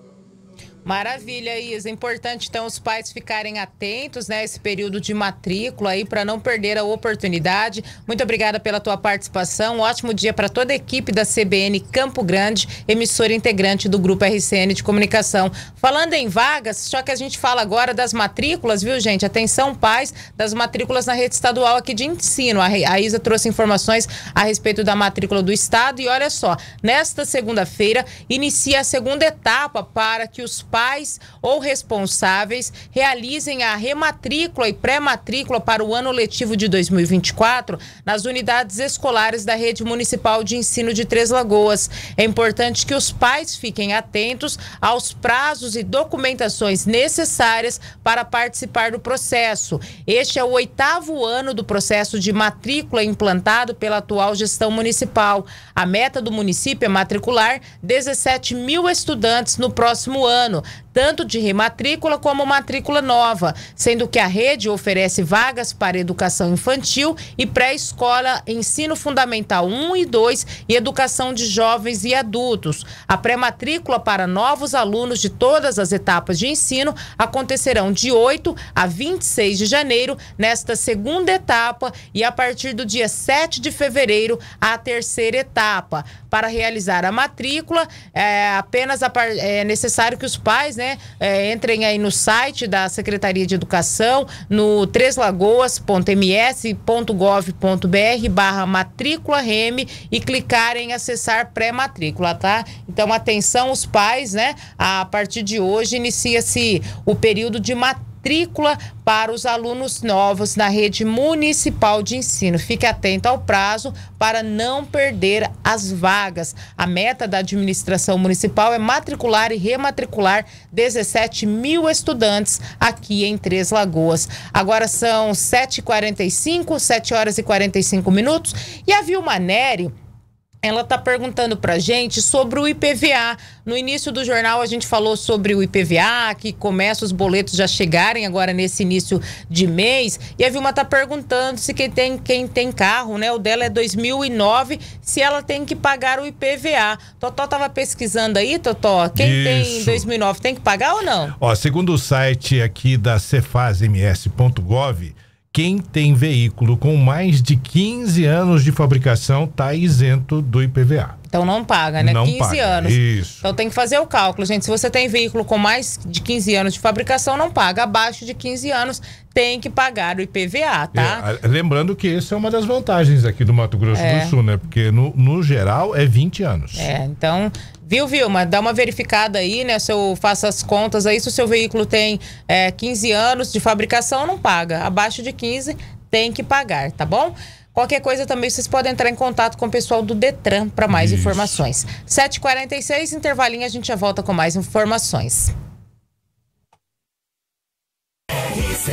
Maravilha, Isa. Importante, então, os pais ficarem atentos, né, esse período de matrícula aí, para não perder a oportunidade. Muito obrigada pela tua participação. Um ótimo dia para toda a equipe da C B N Campo Grande, emissora integrante do Grupo R C N de Comunicação. Falando em vagas, só que a gente fala agora das matrículas, viu, gente? Atenção, pais, das matrículas na rede estadual aqui de ensino. A, a Isa trouxe informações a respeito da matrícula do estado e olha só, nesta segunda-feira inicia a segunda etapa para que os pais pais ou responsáveis realizem a rematrícula e pré-matrícula para o ano letivo de dois mil e vinte e quatro nas unidades escolares da Rede Municipal de Ensino de Três Lagoas. É importante que os pais fiquem atentos aos prazos e documentações necessárias para participar do processo. Este é o oitavo ano do processo de matrícula implantado pela atual gestão municipal. A meta do município é matricular dezessete mil estudantes no próximo ano, tanto de rematrícula como matrícula nova, sendo que a rede oferece vagas para educação infantil e pré-escola, ensino fundamental um e dois e educação de jovens e adultos. A pré-matrícula para novos alunos de todas as etapas de ensino acontecerão de oito a vinte e seis de janeiro, nesta segunda etapa, e a partir do dia sete de fevereiro, a terceira etapa. Para realizar a matrícula, é apenas a, é necessário que os pais, né, é, entrem aí no site da Secretaria de Educação, no três lagoas ponto m s ponto gov ponto b r barra matrícula reme e clicarem em acessar pré-matrícula, tá? Então, atenção, os pais, né? A partir de hoje inicia-se o período de matrícula matrícula para os alunos novos na rede municipal de ensino. Fique atento ao prazo para não perder as vagas. A meta da administração municipal é matricular e rematricular dezessete mil estudantes aqui em Três Lagoas. Agora são sete e quarenta e cinco, sete horas e quarenta e cinco minutos. E a Vilma Nery, ela está perguntando para a gente sobre o I P V A. No início do jornal a gente falou sobre o I P V A, que começa os boletos já chegarem agora nesse início de mês. E a Vilma está perguntando se quem tem, quem tem carro, né? O dela é dois mil e nove, se ela tem que pagar o I P V A. Totó estava pesquisando aí, Totó. Quem Isso. tem dois mil e nove tem que pagar ou não? Ó, segundo o site aqui da cefaz m s ponto gov, quem tem veículo com mais de quinze anos de fabricação está isento do I P V A. Então não paga, né? Não quinze paga, anos. Isso. Então tem que fazer o cálculo, gente. Se você tem veículo com mais de quinze anos de fabricação, não paga. Abaixo de quinze anos tem que pagar o I P V A, tá? É, lembrando que essa é uma das vantagens aqui do Mato Grosso é. do Sul, né? Porque no, no geral é vinte anos. É, então... Viu, Vilma? Dá uma verificada aí, né? Se eu faço as contas aí, se o seu veículo tem é, quinze anos de fabricação, não paga. Abaixo de quinze, tem que pagar, tá bom? Qualquer coisa também, vocês podem entrar em contato com o pessoal do Detran para mais Isso. informações. sete e quarenta e seis, intervalinho, a gente já volta com mais informações. R C N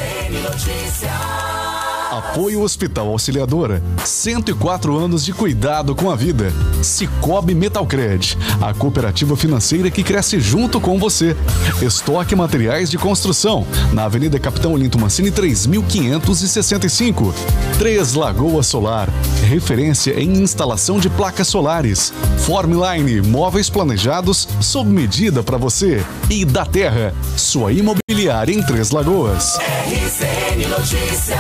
Notícias. Apoio Hospital Auxiliadora. cento e quatro anos de cuidado com a vida. Cicobi Metalcred, a cooperativa financeira que cresce junto com você. Estoque Materiais de Construção, na Avenida Capitão Olinto Mancini três mil quinhentos e sessenta e cinco. Três Lagoas Solar, referência em instalação de placas solares. Formline, móveis planejados sob medida para você. E da Terra, sua imobiliária em Três Lagoas. R C N Notícias.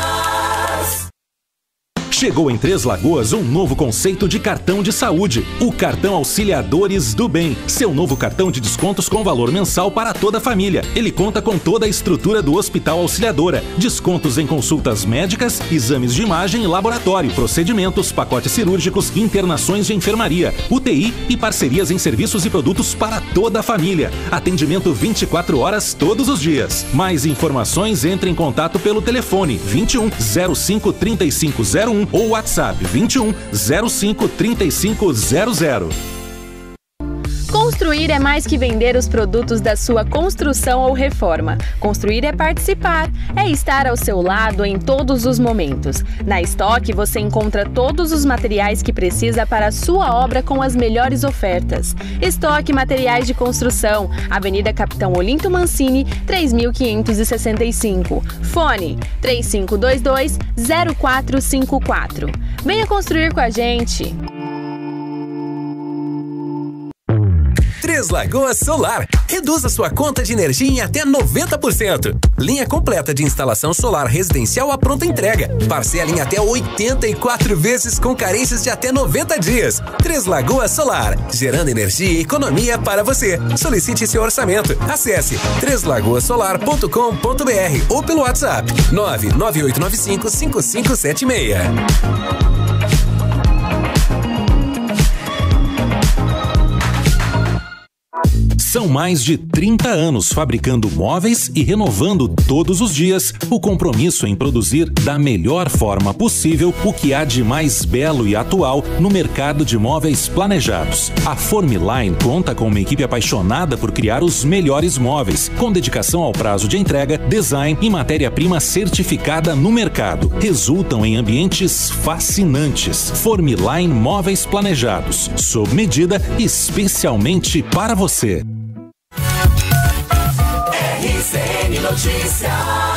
Chegou em Três Lagoas um novo conceito de cartão de saúde, o Cartão Auxiliadores do Bem. Seu novo cartão de descontos com valor mensal para toda a família. Ele conta com toda a estrutura do Hospital Auxiliadora. Descontos em consultas médicas, exames de imagem e laboratório, procedimentos, pacotes cirúrgicos, internações de enfermaria, U T I e parcerias em serviços e produtos para toda a família. Atendimento vinte e quatro horas todos os dias. Mais informações, entre em contato pelo telefone vinte e um, zero cinco, trinta e cinco zero um ou WhatsApp vinte e um, zero cinco, trinta e cinco zero zero. Construir é mais que vender os produtos da sua construção ou reforma. Construir é participar, é estar ao seu lado em todos os momentos. Na Estoque você encontra todos os materiais que precisa para a sua obra com as melhores ofertas. Estoque Materiais de Construção, Avenida Capitão Olinto Mancini, três mil quinhentos e sessenta e cinco. Fone três cinco dois dois, zero quatro cinco quatro. Venha construir com a gente! Três Lagoas Solar. Reduza sua conta de energia em até noventa por cento. Linha completa de instalação solar residencial à pronta entrega. Parcela em até oitenta e quatro vezes com carências de até noventa dias. Três Lagoas Solar. Gerando energia e economia para você. Solicite seu orçamento. Acesse três lagoas solar ponto com ponto br ou pelo WhatsApp nove nove oito nove cinco, cinco cinco sete seis. São mais de trinta anos fabricando móveis e renovando todos os dias o compromisso em produzir da melhor forma possível o que há de mais belo e atual no mercado de móveis planejados. A Formline conta com uma equipe apaixonada por criar os melhores móveis, com dedicação ao prazo de entrega, design e matéria-prima certificada no mercado. Resultam em ambientes fascinantes. Formline Móveis Planejados, sob medida especialmente para você. R C N Notícias.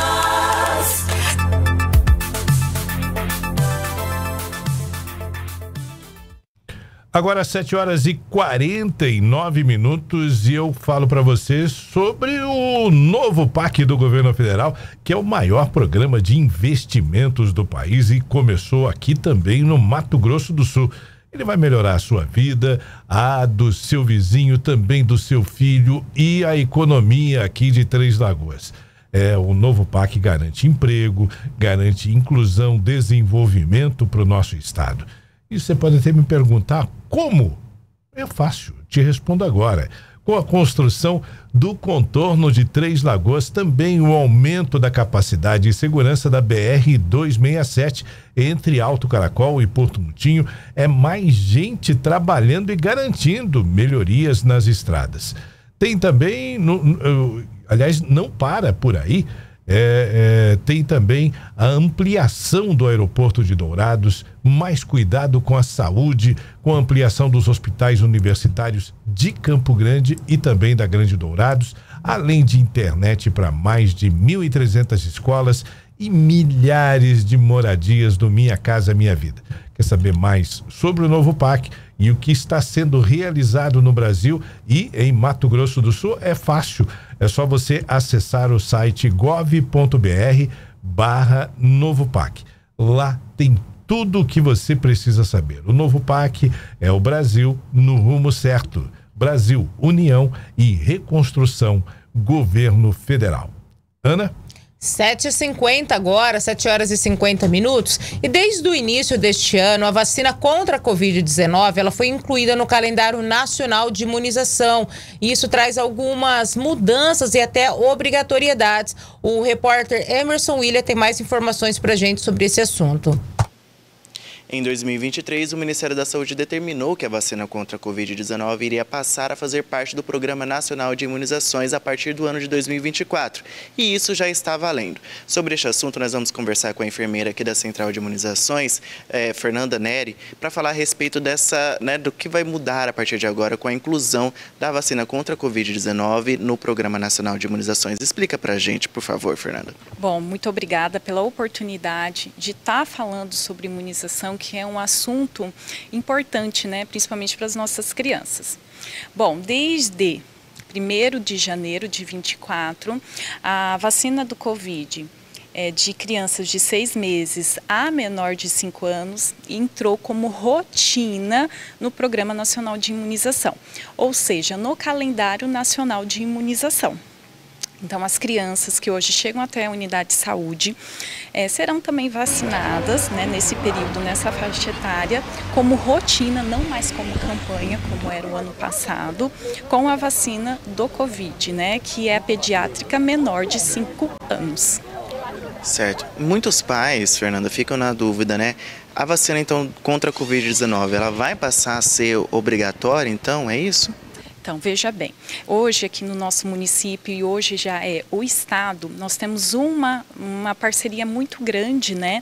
Agora sete horas e quarenta e nove minutos e eu falo para você sobre o novo P A C do governo federal, que é o maior programa de investimentos do país e começou aqui também no Mato Grosso do Sul. Ele vai melhorar a sua vida, a do seu vizinho, também do seu filho e a economia aqui de Três Lagoas. É, o novo P A C garante emprego, garante inclusão, desenvolvimento para o nosso estado. E você pode até me perguntar como? É fácil, te respondo agora. Com a construção do contorno de Três Lagoas, também o aumento da capacidade e segurança da B R duzentos e sessenta e sete entre Alto Caracol e Porto Mutinho, é mais gente trabalhando e garantindo melhorias nas estradas. Tem também, no, no, aliás, não para por aí, É, é, tem também a ampliação do aeroporto de Dourados, mais cuidado com a saúde, com a ampliação dos hospitais universitários de Campo Grande e também da Grande Dourados, além de internet para mais de mil e trezentas escolas e milhares de moradias do Minha Casa Minha Vida. Quer saber mais sobre o novo P A C e o que está sendo realizado no Brasil e em Mato Grosso do Sul? É fácil, é só você acessar o site gov ponto br barra novo P A C. Lá tem tudo o que você precisa saber. O novo P A C é o Brasil no rumo certo. Brasil, União e Reconstrução, Governo Federal. Ana? sete e cinquenta agora, sete horas e cinquenta minutos. E desde o início deste ano, a vacina contra a covid dezenove, ela foi incluída no calendário nacional de imunização. E isso traz algumas mudanças e até obrigatoriedades. O repórter Emerson William tem mais informações pra gente sobre esse assunto. Em dois mil e vinte e três, o Ministério da Saúde determinou que a vacina contra a covid dezenove iria passar a fazer parte do Programa Nacional de Imunizações a partir do ano de dois mil e vinte e quatro. E isso já está valendo. Sobre este assunto, nós vamos conversar com a enfermeira aqui da Central de Imunizações, eh, Fernanda Neri, para falar a respeito dessa, né, do que vai mudar a partir de agora com a inclusão da vacina contra a covid dezenove no Programa Nacional de Imunizações. Explica para a gente, por favor, Fernanda. Bom, muito obrigada pela oportunidade de estar falando sobre imunização, que é um assunto importante, né, principalmente para as nossas crianças. Bom, desde primeiro de janeiro de vinte e quatro, a vacina do Covid é, de crianças de seis meses a menor de cinco anos entrou como rotina no Programa Nacional de Imunização, ou seja, no calendário nacional de imunização. Então, as crianças que hoje chegam até a unidade de saúde é, serão também vacinadas, né, nesse período, nessa faixa etária, como rotina, não mais como campanha, como era o ano passado, com a vacina do Covid, né, que é a pediátrica menor de cinco anos. Certo. Muitos pais, Fernanda, ficam na dúvida, né? A vacina, então, contra a covid dezenove, ela vai passar a ser obrigatória, então, é isso? Então, veja bem, hoje aqui no nosso município e hoje já é o estado, nós temos uma, uma parceria muito grande, né,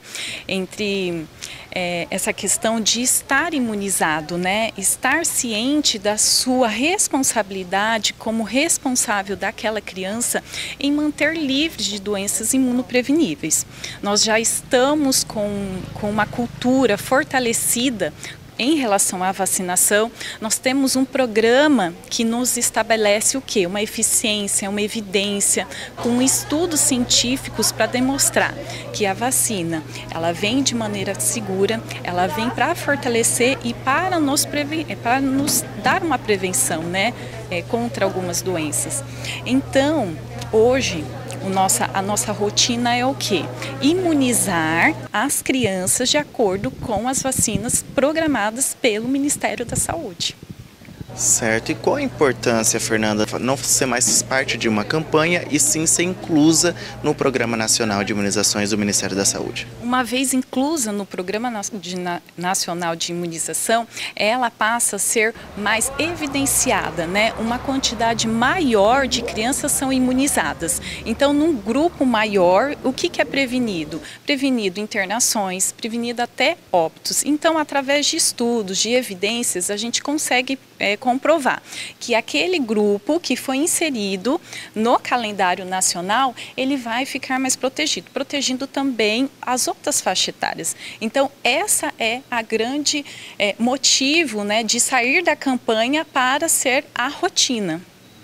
entre é, essa questão de estar imunizado, né, estar ciente da sua responsabilidade como responsável daquela criança em manter livre de doenças imunopreveníveis. Nós já estamos com, com uma cultura fortalecida em relação à vacinação. Nós temos um programa que nos estabelece o quê? Uma eficiência, uma evidência, com estudos científicos para demonstrar que a vacina, ela vem de maneira segura, ela vem para fortalecer e para nos, preven- para nos dar uma prevenção, né, é, contra algumas doenças. Então, hoje, O nossa, a nossa rotina é o quê? Imunizar as crianças de acordo com as vacinas programadas pelo Ministério da Saúde. Certo. E qual a importância, Fernanda, não ser mais parte de uma campanha e sim ser inclusa no Programa Nacional de Imunizações do Ministério da Saúde? Uma vez inclusa no Programa Nacional de Imunização, ela passa a ser mais evidenciada, né? Uma quantidade maior de crianças são imunizadas. Então, num grupo maior, o que que é prevenido? Prevenido internações, prevenido até óbitos. Então, através de estudos, de evidências, a gente consegue é, comprovar que aquele grupo que foi inserido no calendário nacional, ele vai ficar mais protegido, protegendo também as outras faixas etárias. Então, essa é a grande é, motivo, né, de sair da campanha para ser a rotina.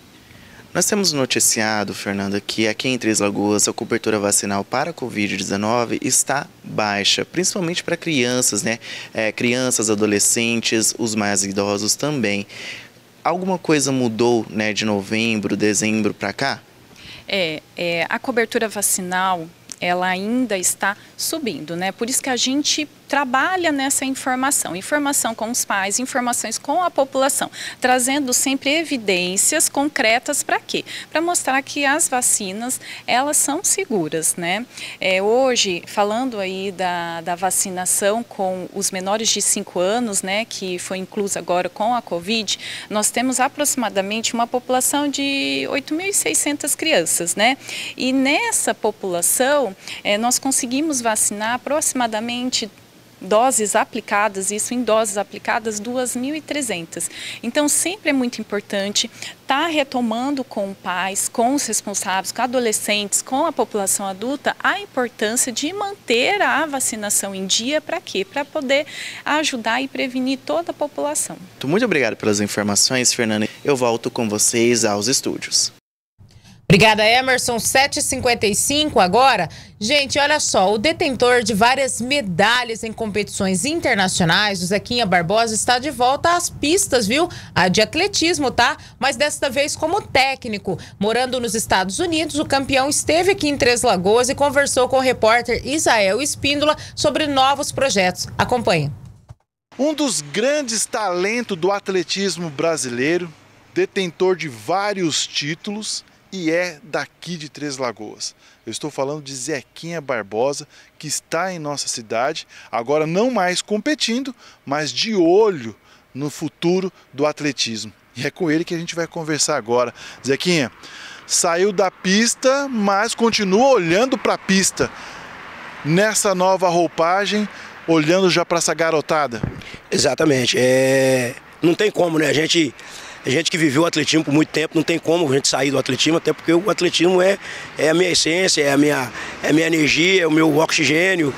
Nós temos noticiado, Fernanda, que aqui em Três Lagoas a cobertura vacinal para a covid dezenove está baixa, principalmente para crianças, né? É, crianças, adolescentes, os mais idosos também. Alguma coisa mudou, né, de novembro, dezembro para cá? É, é, a cobertura vacinal, ela ainda está subindo, né? Por isso que a gente trabalha nessa informação, informação com os pais, informações com a população, trazendo sempre evidências concretas para quê? Para mostrar que as vacinas, elas são seguras, né? É, hoje, falando aí da, da vacinação com os menores de cinco anos, né, que foi inclusa agora com a Covid, nós temos aproximadamente uma população de oito mil e seiscentas crianças, né? E nessa população, é, nós conseguimos vacinar aproximadamente doses aplicadas, isso em doses aplicadas, duas mil e trezentas. Então, sempre é muito importante estar retomando com pais, com os responsáveis, com adolescentes, com a população adulta, a importância de manter a vacinação em dia. Para quê? Para poder ajudar e prevenir toda a população. Muito obrigado pelas informações, Fernanda. Eu volto com vocês aos estúdios. Obrigada, Emerson. sete e cinquenta e cinco agora. Gente, olha só, o detentor de várias medalhas em competições internacionais, o Zequinha Barbosa, está de volta às pistas, viu? A de atletismo, tá? Mas desta vez como técnico. Morando nos Estados Unidos, o campeão esteve aqui em Três Lagoas e conversou com o repórter Isael Espíndola sobre novos projetos. Acompanhe. Um dos grandes talentos do atletismo brasileiro, detentor de vários títulos, e é daqui de Três Lagoas. Eu estou falando de Zequinha Barbosa, que está em nossa cidade, agora não mais competindo, mas de olho no futuro do atletismo. E é com ele que a gente vai conversar agora. Zequinha, saiu da pista, mas continua olhando para a pista. Nessa nova roupagem, olhando já para essa garotada. Exatamente. É... Não tem como, né? A gente, a gente que viveu o atletismo por muito tempo, não tem como a gente sair do atletismo, até porque o atletismo é, é a minha essência, é a minha, é a minha energia, é o meu oxigênio.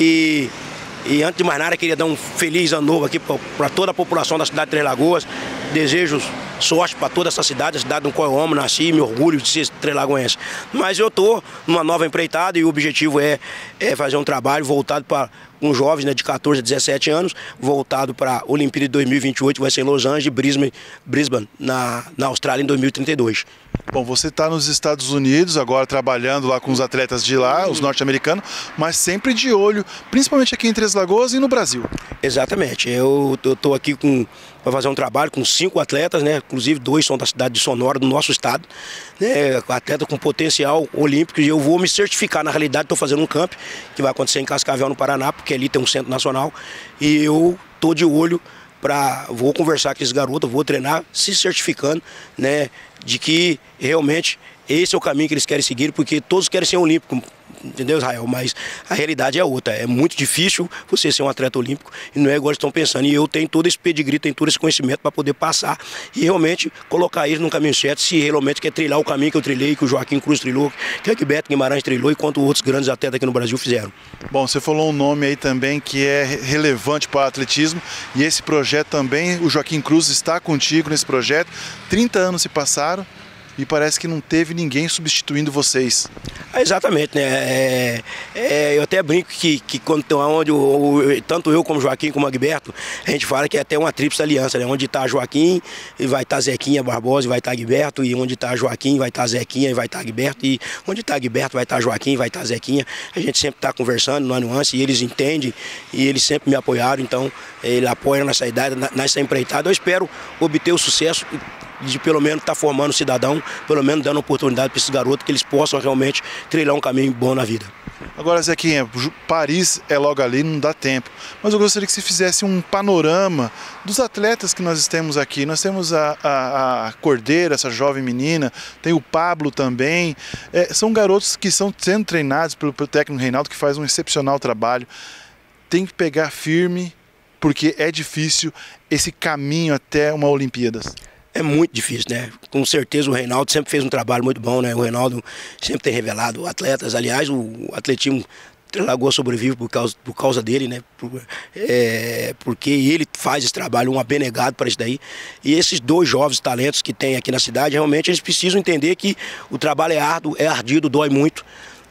E, e antes de mais nada, queria dar um feliz ano novo aqui para toda a população da cidade de Três Lagoas. Desejo sorte para toda essa cidade, a cidade no qual eu amo, nasci, me orgulho de ser trelagoense. Mas eu estou numa nova empreitada e o objetivo é, é fazer um trabalho voltado para um jovens, né, de quatorze a dezessete anos, voltado para a Olimpíada de dois mil e vinte e oito, que vai ser em Los Angeles e Brisbane, Brisbane na, na Austrália, em dois mil e trinta e dois. Bom, você está nos Estados Unidos agora trabalhando lá com os atletas de lá, os norte-americanos, mas sempre de olho, principalmente aqui em Três Lagoas e no Brasil. Exatamente. Eu estou aqui para fazer um trabalho com cinco atletas, né? Inclusive dois são da cidade de Sonora, do nosso estado, né? Atleta com potencial olímpico, e eu vou me certificar. Na realidade, estou fazendo um camp que vai acontecer em Cascavel, no Paraná, porque ali tem um centro nacional, e eu estou de olho para, vou conversar com esses garotos, vou treinar, se certificando, né, de que realmente esse é o caminho que eles querem seguir, porque todos querem ser olímpicos, entendeu, Israel? Mas a realidade é outra. É muito difícil você ser um atleta olímpico e não é igual eles estão pensando. E eu tenho todo esse pedigree, tenho todo esse conhecimento para poder passar e realmente colocar eles no caminho certo, se realmente quer trilhar o caminho que eu trilhei, que o Joaquim Cruz trilhou, que o Gilberto Guimarães trilhou e quanto outros grandes atletas aqui no Brasil fizeram. Bom, você falou um nome aí também que é relevante para o atletismo e esse projeto também, o Joaquim Cruz está contigo nesse projeto. trinta anos se passaram e parece que não teve ninguém substituindo vocês. É, exatamente, né? É, é, eu até brinco que, que quando onde o, o, tanto eu como o Joaquim como o Agberto, a gente fala que é até uma tríplice aliança, né? Onde está Joaquim, vai estar tá Zequinha Barbosa, vai estar tá Agberto, e onde está Joaquim, vai estar tá Zequinha e vai estar tá Agberto, e onde está Agberto, vai estar tá Joaquim, vai estar tá Zequinha. A gente sempre está conversando numa nuance e eles entendem e eles sempre me apoiaram, então ele apoia nessa idade, nessa empreitada. Eu espero obter o sucesso de pelo menos estar tá formando cidadão, pelo menos dando oportunidade para esses garotos que eles possam realmente trilhar um caminho bom na vida. Agora, Zequinha, Paris é logo ali, não dá tempo, mas eu gostaria que você fizesse um panorama dos atletas que nós temos aqui. Nós temos a, a, a Cordeira, essa jovem menina, tem o Pablo também, é, são garotos que estão sendo treinados pelo, pelo técnico Reinaldo, que faz um excepcional trabalho. Tem que pegar firme, porque é difícil esse caminho até uma Olimpíadas. É muito difícil, né? Com certeza o Reinaldo sempre fez um trabalho muito bom, né? O Reinaldo sempre tem revelado atletas. Aliás, o atletismo Três Lagoas sobrevive por causa, por causa dele, né? Por, é, porque ele faz esse trabalho, um abnegado para isso daí. E esses dois jovens talentos que tem aqui na cidade, realmente eles precisam entender que o trabalho é árduo, é ardido, dói muito.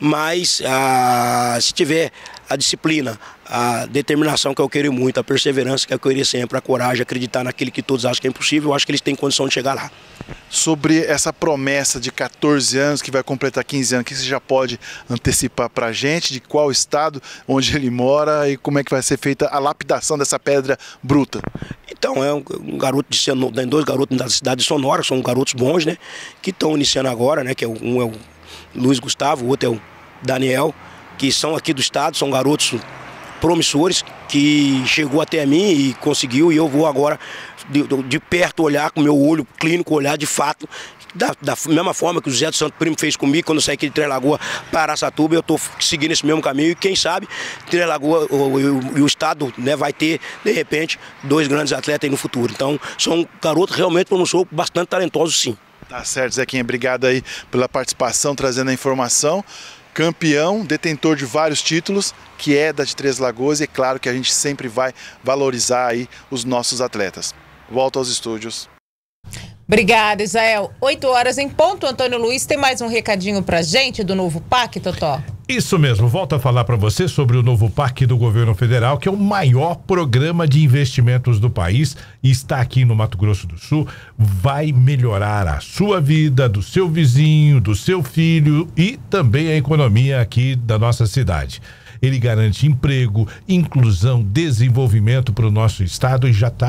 Mas ah, se tiver a disciplina, a determinação que eu queria muito, a perseverança que eu queria sempre, a coragem, acreditar naquilo que todos acham que é impossível, eu acho que eles têm condição de chegar lá. Sobre essa promessa de quatorze anos, que vai completar quinze anos, que você já pode antecipar para a gente, de qual estado, onde ele mora e como é que vai ser feita a lapidação dessa pedra bruta? Então, é um, um garoto de Sonora, tem dois garotos da cidade de Sonora, são garotos bons, né, que estão iniciando agora, né, que é um é o Luiz Gustavo, o outro é o Daniel, que são aqui do estado, são garotos promissores, que chegou até mim e conseguiu, e eu vou agora de, de perto olhar com o meu olho clínico, olhar de fato, da, da mesma forma que o Zé do Santo Primo fez comigo quando eu saí aqui de Três Lagoas para Araçatuba. Eu estou seguindo esse mesmo caminho e quem sabe Três Lagoas e o estado, né, vai ter de repente dois grandes atletas aí no futuro. Então são garotos realmente promissores, bastante talentosos, sim. Tá certo, Zequinha, obrigado aí pela participação, trazendo a informação. Campeão, detentor de vários títulos, que é da de Três Lagoas, e é claro que a gente sempre vai valorizar aí os nossos atletas. Volto aos estúdios. Obrigada, Israel. oito horas em ponto. Antônio Luiz, tem mais um recadinho pra gente do novo P A C, Totó? Isso mesmo, volto a falar para você sobre o novo P A C do governo federal, que é o maior programa de investimentos do país e está aqui no Mato Grosso do Sul. Vai melhorar a sua vida, do seu vizinho, do seu filho e também a economia aqui da nossa cidade. Ele garante emprego, inclusão, desenvolvimento para o nosso estado e já está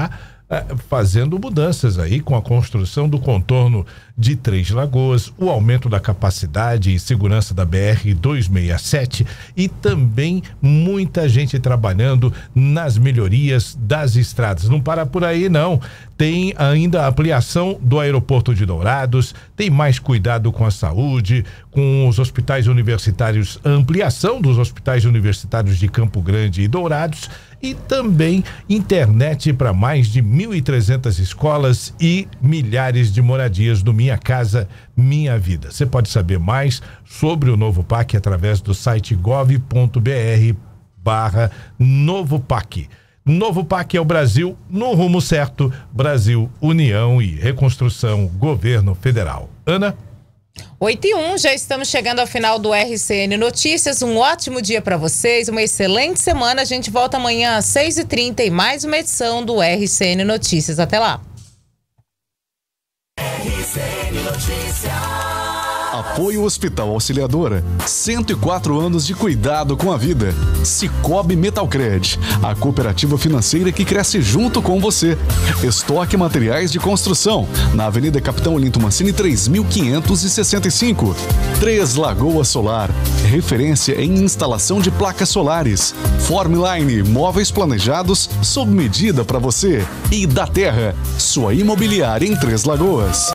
fazendo mudanças aí com a construção do contorno de Três Lagoas, o aumento da capacidade e segurança da B R duzentos e sessenta e sete e também muita gente trabalhando nas melhorias das estradas. Não para por aí, não. Tem ainda a ampliação do aeroporto de Dourados, tem mais cuidado com a saúde, com os hospitais universitários, a ampliação dos hospitais universitários de Campo Grande e Dourados, e também internet para mais de mil e trezentas escolas e milhares de moradias do Minha Casa, Minha Vida. Você pode saber mais sobre o Novo P A C através do site gov ponto br barra Novo P A C. Novo P A C é o Brasil no rumo certo. Brasil, União e Reconstrução, Governo Federal. Ana? oito e um, já estamos chegando ao final do R C N Notícias. Um ótimo dia para vocês, uma excelente semana. A gente volta amanhã às seis e trinta e mais uma edição do R C N Notícias. Até lá. R C N Notícias. Apoio Hospital Auxiliadora. cento e quatro anos de cuidado com a vida. Cicobi Metalcred, a cooperativa financeira que cresce junto com você. Estoque Materiais de Construção, na Avenida Capitão Olinto Mancini três mil quinhentos e sessenta e cinco. Três Lagoas Solar, referência em instalação de placas solares. Formline, móveis planejados sob medida para você. E da Terra, sua imobiliária em Três Lagoas.